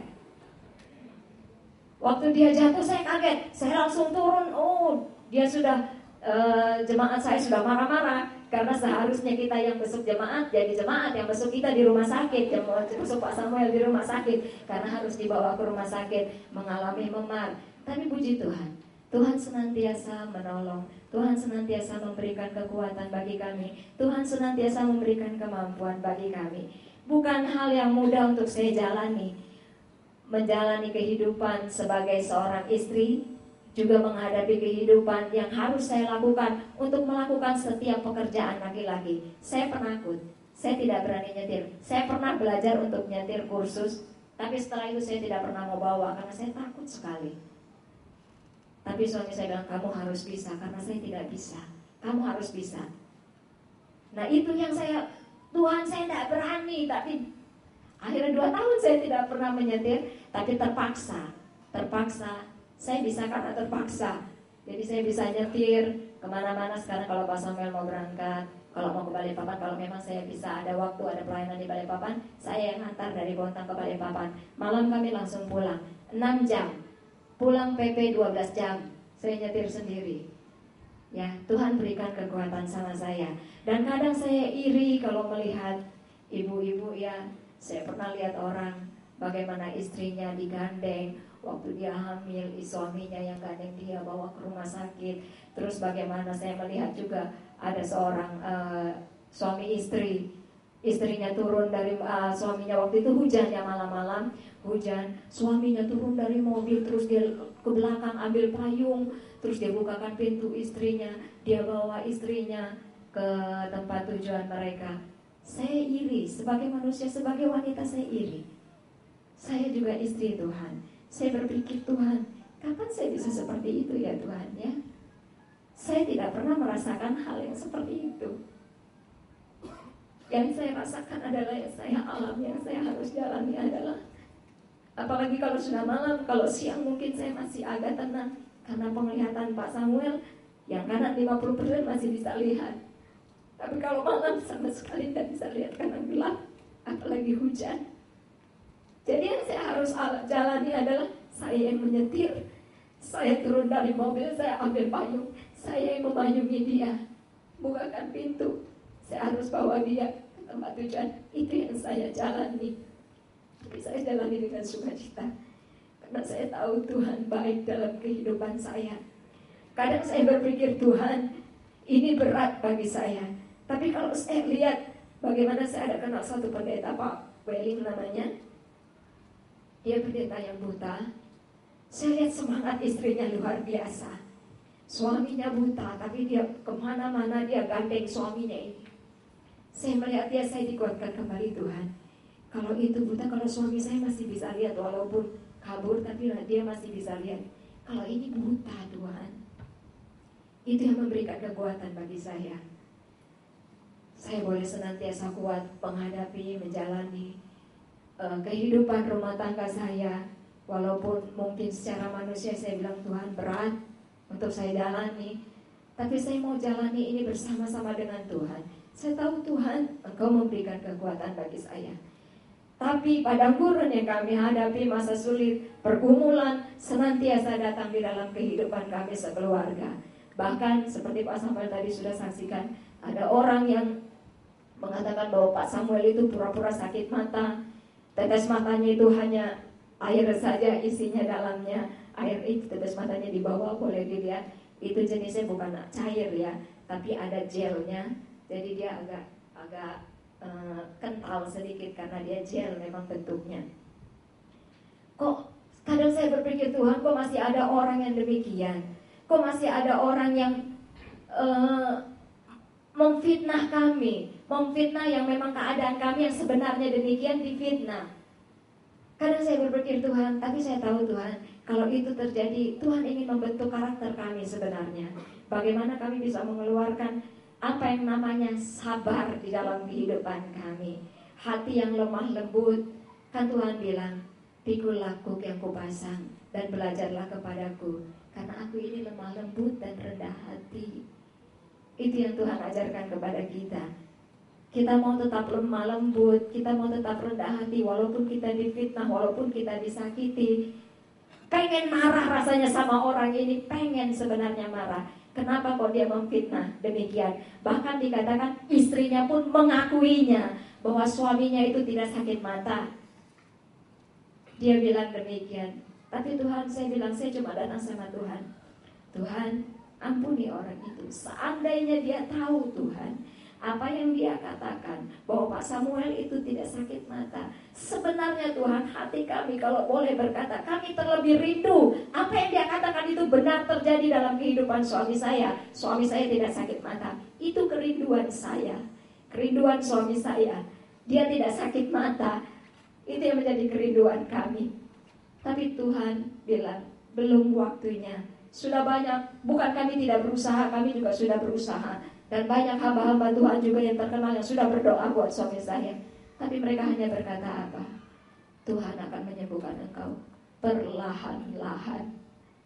Waktu dia jatuh saya kaget, saya langsung turun. Oh, dia sudah jemaat saya sudah marah-marah karena seharusnya kita yang besuk jemaat jadi jemaat, yang besuk kita di rumah sakit, yang besuk Pak Samuel di rumah sakit karena harus dibawa ke rumah sakit mengalami memar. Tapi puji Tuhan, Tuhan senantiasa menolong, Tuhan senantiasa memberikan kekuatan bagi kami, Tuhan senantiasa memberikan kemampuan bagi kami. Bukan hal yang mudah untuk saya jalani, menjalani kehidupan sebagai seorang istri, juga menghadapi kehidupan yang harus saya lakukan untuk melakukan setiap pekerjaan laki-laki. Saya penakut, saya tidak berani nyetir. Saya pernah belajar untuk nyetir kursus, tapi setelah itu saya tidak pernah mau bawa karena saya takut sekali. Tapi suami saya bilang, kamu harus bisa, karena saya tidak bisa. Kamu harus bisa. Nah itu yang Tuhan saya tidak berani, tapi akhirnya 2 tahun saya tidak pernah menyetir, tapi terpaksa. Saya bisa karena terpaksa. Jadi saya bisa nyetir kemana-mana sekarang kalau Pak Samuel mau berangkat, kalau mau ke Balikpapan, kalau memang saya bisa ada waktu, ada pelayanan di Balikpapan, saya yang antar dari Bontang ke Balikpapan. Malam kami langsung pulang, 6 jam. Pulang PP 12 jam, saya nyetir sendiri. Ya, Tuhan berikan kekuatan sama saya. Dan kadang saya iri kalau melihat ibu-ibu ya. Saya pernah lihat orang bagaimana istrinya digandeng waktu dia hamil, suaminya yang gandeng dia bawa ke rumah sakit. Terus bagaimana saya melihat juga ada seorang suami istri, istrinya turun dari suaminya waktu itu hujan ya, malam-malam hujan, suaminya turun dari mobil, terus dia ke belakang ambil payung, terus dia bukakan pintu istrinya, dia bawa istrinya ke tempat tujuan mereka. Saya iri, sebagai manusia, sebagai wanita saya iri. Saya juga istri Tuhan. Saya berpikir, Tuhan, kapan saya bisa seperti itu ya Tuhan ya? Saya tidak pernah merasakan hal yang seperti itu. Yang saya rasakan adalah, yang saya alami, yang saya harus jalani adalah Apalagi kalau sudah malam, kalau siang mungkin saya masih agak tenang karena penglihatan Pak Samuel yang kanan 50% masih bisa lihat. Tapi kalau malam sama sekali tidak bisa lihat karena gelap, apalagi hujan. Jadi yang saya harus jalani adalah saya yang menyetir, saya turun dari mobil, saya ambil payung, saya yang memayungi dia, bukakan pintu, saya harus bawa dia ke tempat tujuan. Itu yang saya jalani. Tapi saya jalani dengan sukacita karena saya tahu Tuhan baik dalam kehidupan saya. Kadang saya berpikir, Tuhan, ini berat bagi saya. Tapi kalau saya lihat bagaimana, saya ada kenal satu pendeta, Pak Welling namanya. Dia pendeta yang buta. Saya lihat semangat istrinya luar biasa. Suaminya buta, tapi dia kemana-mana dia gandeng suaminya ini. Saya melihat dia, saya dikuatkan kembali, Tuhan. Kalau itu buta, kalau suami saya masih bisa lihat walaupun kabur, tapi dia masih bisa lihat. Kalau ini buta, Tuhan. Itu yang memberikan kekuatan bagi saya. Saya boleh senantiasa kuat menghadapi, menjalani kehidupan rumah tangga saya. Walaupun mungkin secara manusia saya bilang, Tuhan berat untuk saya jalani, tapi saya mau jalani ini bersama-sama dengan Tuhan. Saya tahu Tuhan, Engkau memberikan kekuatan bagi saya. Tapi pada gurun yang kami hadapi, masa sulit, pergumulan senantiasa datang di dalam kehidupan kami sekeluarga. Bahkan seperti Pak Samuel tadi sudah saksikan, ada orang yang mengatakan bahwa Pak Samuel itu pura-pura sakit mata. Tetes matanya itu hanya air saja isinya dalamnya. Air itu tetes matanya di bawah, boleh dilihat. Itu jenisnya bukan cair ya, tapi ada gelnya. Jadi dia agak kental sedikit karena dia gel memang bentuknya. Kok kadang saya berpikir, Tuhan, kok masih ada orang yang demikian? Kok masih ada orang yang memfitnah kami, memfitnah yang memang keadaan kami yang sebenarnya demikian difitnah. Kadang saya berpikir, Tuhan, tapi saya tahu Tuhan, kalau itu terjadi, Tuhan ingin membentuk karakter kami sebenarnya. Bagaimana kami bisa mengeluarkan apa yang namanya sabar di dalam kehidupan kami. Hati yang lemah lembut. Kan Tuhan bilang, pikulah kuk yang kupasang dan belajarlah kepadaku, karena aku ini lemah lembut dan rendah hati. Itu yang Tuhan ajarkan kepada kita. Kita mau tetap lemah lembut, kita mau tetap rendah hati, walaupun kita difitnah, walaupun kita disakiti. Pengen marah rasanya sama orang ini, pengen sebenarnya marah. Kenapa kok dia memfitnah demikian? Bahkan dikatakan istrinya pun mengakuinya bahwa suaminya itu tidak sakit mata. Dia bilang demikian. Tapi Tuhan, saya bilang, saya cuma datang sama Tuhan. Tuhan, ampuni orang itu. Seandainya dia tahu Tuhan, apa yang dia katakan bahwa Pak Samuel itu tidak sakit mata. Sebenarnya Tuhan, hati kami kalau boleh berkata, kami terlebih rindu apa yang dia katakan itu benar terjadi dalam kehidupan suami saya. Suami saya tidak sakit mata. Itu kerinduan saya, kerinduan suami saya. Dia tidak sakit mata. Itu yang menjadi kerinduan kami. Tapi Tuhan bilang, belum waktunya. Sudah banyak, bukan kami tidak berusaha, kami juga sudah berusaha. Dan banyak hamba-hamba Tuhan juga yang terkenal yang sudah berdoa buat suami saya. Tapi mereka hanya berkata apa? Tuhan akan menyembuhkan engkau perlahan-lahan.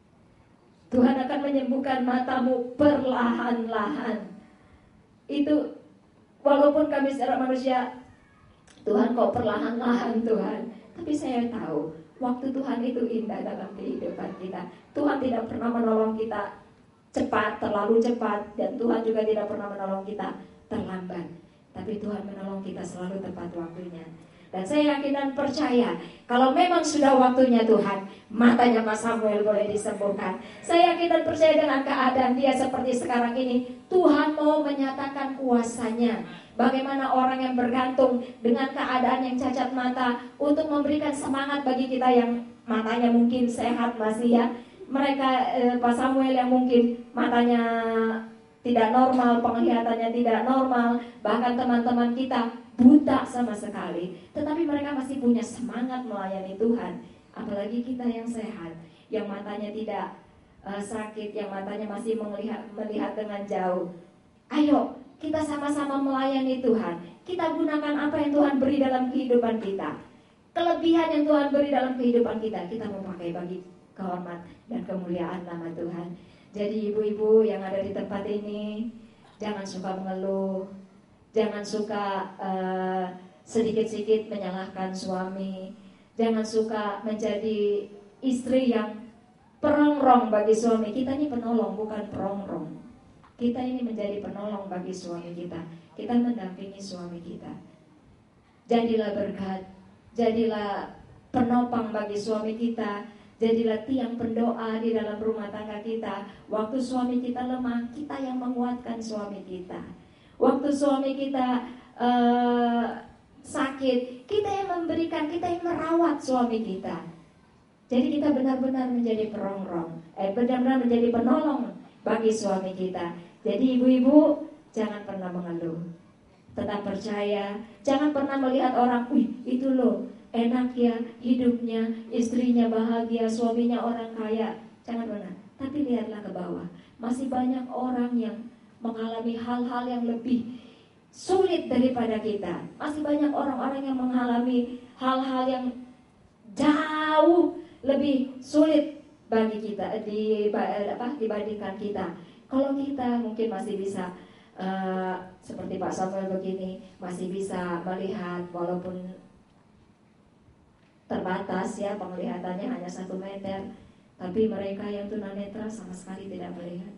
Tuhan akan menyembuhkan matamu perlahan-lahan. Itu walaupun kami secara manusia, Tuhan kok perlahan-lahan Tuhan. Tapi saya tahu waktu Tuhan itu indah dalam kehidupan kita. Tuhan tidak pernah menolong kita cepat, terlalu cepat. Dan Tuhan juga tidak pernah menolong kita terlambat. Tapi Tuhan menolong kita selalu tepat waktunya. Dan saya yakin dan percaya, kalau memang sudah waktunya Tuhan, matanya Pak Samuel boleh disembuhkan. Saya yakin dan percaya dengan keadaan dia seperti sekarang ini, Tuhan mau menyatakan kuasanya. Bagaimana orang yang bergantung dengan keadaan yang cacat mata untuk memberikan semangat bagi kita yang matanya mungkin sehat masih ya. Mereka Pak Samuel yang mungkin matanya tidak normal, penglihatannya tidak normal, bahkan teman-teman kita buta sama sekali, tetapi mereka masih punya semangat melayani Tuhan. Apalagi kita yang sehat, yang matanya tidak sakit, yang matanya masih melihat dengan jauh. Ayo kita sama-sama melayani Tuhan. Kita gunakan apa yang Tuhan beri dalam kehidupan kita. kelebihan yang Tuhan beri dalam kehidupan kita, kita mau pakai bagi kehormat dan kemuliaan nama Tuhan. Jadi ibu-ibu yang ada di tempat ini, jangan suka mengeluh, jangan suka sedikit-sedikit menyalahkan suami, jangan suka menjadi istri yang perongrong bagi suami. Kita ini penolong, bukan perongrong. Kita ini menjadi penolong bagi suami kita. Kita mendampingi suami kita. Jadilah berkat, jadilah penopang bagi suami kita, jadilah tiang pendoa di dalam rumah tangga kita. Waktu suami kita lemah, kita yang menguatkan suami kita. Waktu suami kita sakit, kita yang memberikan, kita yang merawat suami kita. Jadi kita benar-benar menjadi perongrong, benar-benar menjadi penolong bagi suami kita. Jadi ibu-ibu, jangan pernah mengeluh. Tetap percaya, jangan pernah melihat orang, wih itu loh enak ya hidupnya, istrinya bahagia, suaminya orang kaya. Jangan pernah, tapi lihatlah ke bawah. Masih banyak orang yang mengalami hal-hal yang lebih sulit daripada kita. Masih banyak orang-orang yang mengalami hal-hal yang jauh lebih sulit bagi kita dibandingkan kita. Kalau kita mungkin masih bisa seperti Pak Samuel begini, masih bisa melihat walaupun terbatas ya penglihatannya hanya 1 meter, tapi mereka yang tunanetra sama sekali tidak melihat.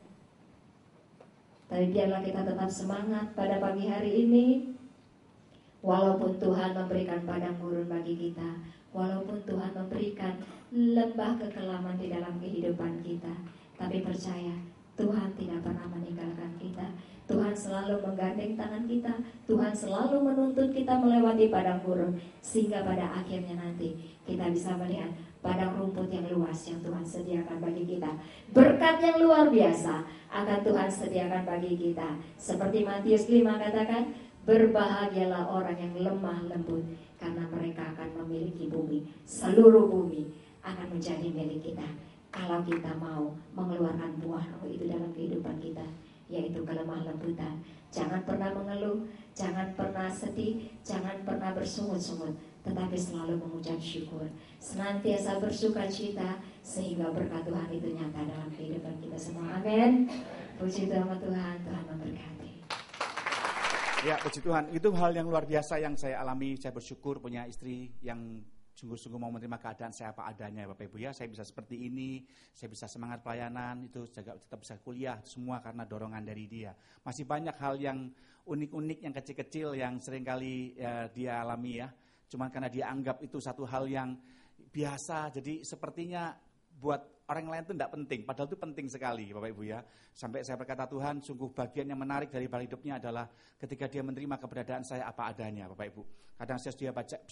Tapi biarlah kita tetap semangat pada pagi hari ini, walaupun Tuhan memberikan padang gurun bagi kita, walaupun Tuhan memberikan lembah kekelaman di dalam kehidupan kita, tapi percaya Tuhan tidak pernah meninggalkan kita. Tuhan selalu menggandeng tangan kita, Tuhan selalu menuntun kita melewati padang gurun, sehingga pada akhirnya nanti kita bisa melihat padang rumput yang luas yang Tuhan sediakan bagi kita. Berkat yang luar biasa akan Tuhan sediakan bagi kita. Seperti Matius 5 katakan, berbahagialah orang yang lemah lembut, karena mereka akan memiliki bumi. Seluruh bumi akan menjadi milik kita kalau kita mau mengeluarkan buah roh itu dalam kehidupan kita, yaitu kelemah lembutan. Jangan pernah mengeluh, jangan pernah sedih, jangan pernah bersungut-sungut, tetapi selalu mengucap syukur, senantiasa bersuka cita, sehingga berkat Tuhan itu nyata dalam kehidupan kita semua. Amin. Puji nama Tuhan, Tuhan memberkati. Ya, puji Tuhan, itu hal yang luar biasa yang saya alami. Saya bersyukur punya istri yang sungguh-sungguh mau menerima keadaan saya apa adanya, Bapak Ibu ya. Saya bisa seperti ini, saya bisa semangat pelayanan, itu juga tetap bisa kuliah, semua karena dorongan dari dia. Masih banyak hal yang unik-unik, yang kecil-kecil yang seringkali dia alami ya. Cuman karena dia anggap itu satu hal yang biasa, jadi sepertinya buat orang lain itu tidak penting, padahal itu penting sekali Bapak Ibu ya. Sampai saya berkata, Tuhan, sungguh bagian yang menarik dari hidupnya adalah ketika dia menerima keberadaan saya apa adanya Bapak Ibu. Kadang dia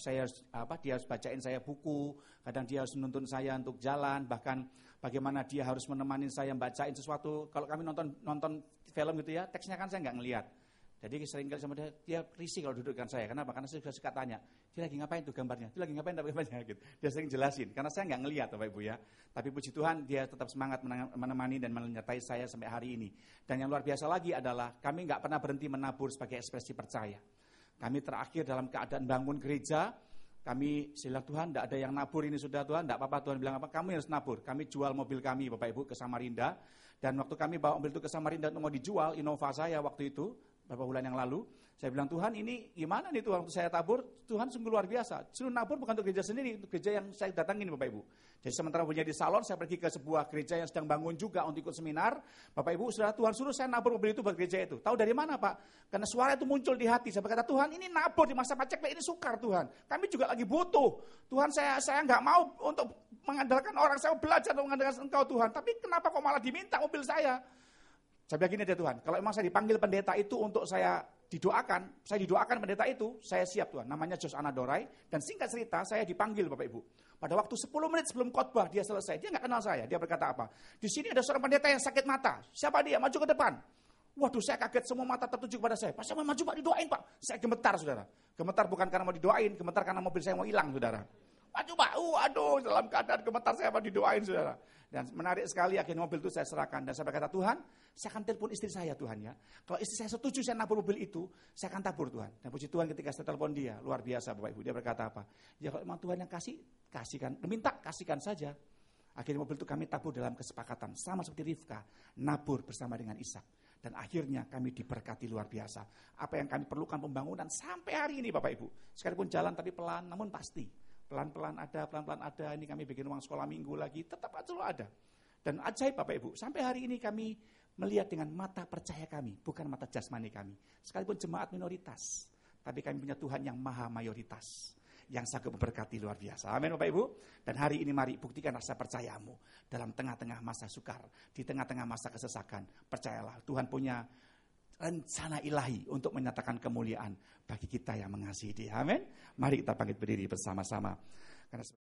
harus bacain saya buku, kadang dia harus menuntun saya untuk jalan, bahkan bagaimana dia harus menemani saya bacain sesuatu. Kalau kami nonton film gitu ya, teksnya kan saya nggak ngelihat. Jadi seringkali sama dia risih kalau duduk dengan saya. Kenapa? Karena saya suka tanya, dia lagi ngapain tuh gambarnya? Dia lagi ngapain gambarnya? Gitu. Dia sering jelasin, karena saya nggak ngelihat Bapak Ibu ya. Tapi puji Tuhan, dia tetap semangat menemani dan menyertai saya sampai hari ini. Dan yang luar biasa lagi adalah, kami nggak pernah berhenti menabur sebagai ekspresi percaya. Kami terakhir dalam keadaan bangun gereja, kami bilang, Tuhan, tidak ada yang nabur ini sudah Tuhan, tidak apa-apa. Tuhan bilang apa? Kamu harus nabur. Kami jual mobil kami Bapak Ibu ke Samarinda. Dan waktu kami bawa mobil itu ke Samarinda untuk mau dijual, Innova saya waktu itu, beberapa bulan yang lalu, saya bilang, Tuhan ini gimana nih Tuhan, waktu saya tabur, Tuhan sungguh luar biasa. Suruh nabur bukan untuk gereja sendiri, untuk gereja yang saya datangin Bapak Ibu. Jadi sementara punya di salon, saya pergi ke sebuah gereja yang sedang bangun juga untuk ikut seminar. Bapak Ibu, saudara, Tuhan suruh saya nabur mobil itu buat gereja itu. Tahu dari mana Pak? Karena suara itu muncul di hati. Saya berkata, Tuhan ini nabur di masa paceklik ini sukar Tuhan. Kami juga lagi butuh. Tuhan saya nggak mau untuk mengandalkan orang, saya mau belajar untuk mengandalkan Engkau Tuhan. Tapi kenapa kok malah diminta mobil saya? Saya bilang gini deh Tuhan, kalau emang saya dipanggil pendeta itu untuk saya didoakan pendeta itu, saya siap Tuhan. Namanya Jos Anadorai, dan singkat cerita saya dipanggil Bapak Ibu. Pada waktu 10 menit sebelum khotbah dia selesai, dia nggak kenal saya. Dia berkata apa? Di sini ada seorang pendeta yang sakit mata. Siapa dia? Maju ke depan. Waduh, saya kaget, semua mata tertuju kepada saya. Pas saya maju Pak, didoain Pak. Saya gemetar Saudara. Gemetar bukan karena mau didoain, gemetar karena mobil saya mau hilang Saudara. Maju Pak, aduh dalam keadaan gemetar saya Pak didoain Saudara. Dan menarik sekali, akhirnya mobil itu saya serahkan. Dan saya berkata, Tuhan, saya akan telepon istri saya Tuhan ya. Kalau istri saya setuju saya nabur mobil itu, saya akan tabur Tuhan. Dan puji Tuhan ketika saya telepon dia, luar biasa Bapak Ibu. Dia berkata apa? Ya kalau memang Tuhan yang kasih, kasihkan. Minta, kasihkan saja. Akhirnya mobil itu kami tabur dalam kesepakatan. Sama seperti Rifka, nabur bersama dengan Ishak. Dan akhirnya kami diberkati luar biasa. Apa yang kami perlukan pembangunan sampai hari ini Bapak Ibu. Sekalipun jalan tapi pelan, namun pasti. Pelan-pelan ada, ini kami bikin uang sekolah minggu lagi, tetap selalu ada. Dan ajaib Bapak Ibu, sampai hari ini kami melihat dengan mata percaya kami, bukan mata jasmani kami. Sekalipun jemaat minoritas, tapi kami punya Tuhan yang maha mayoritas, yang sanggup memberkati luar biasa. Amin Bapak Ibu. Dan hari ini mari buktikan rasa percayamu dalam tengah-tengah masa sukar, di tengah-tengah masa kesesakan. Percayalah, Tuhan punya rencana ilahi untuk menyatakan kemuliaan bagi kita yang mengasihi Dia. Amin. Mari kita bangkit berdiri bersama-sama. Karena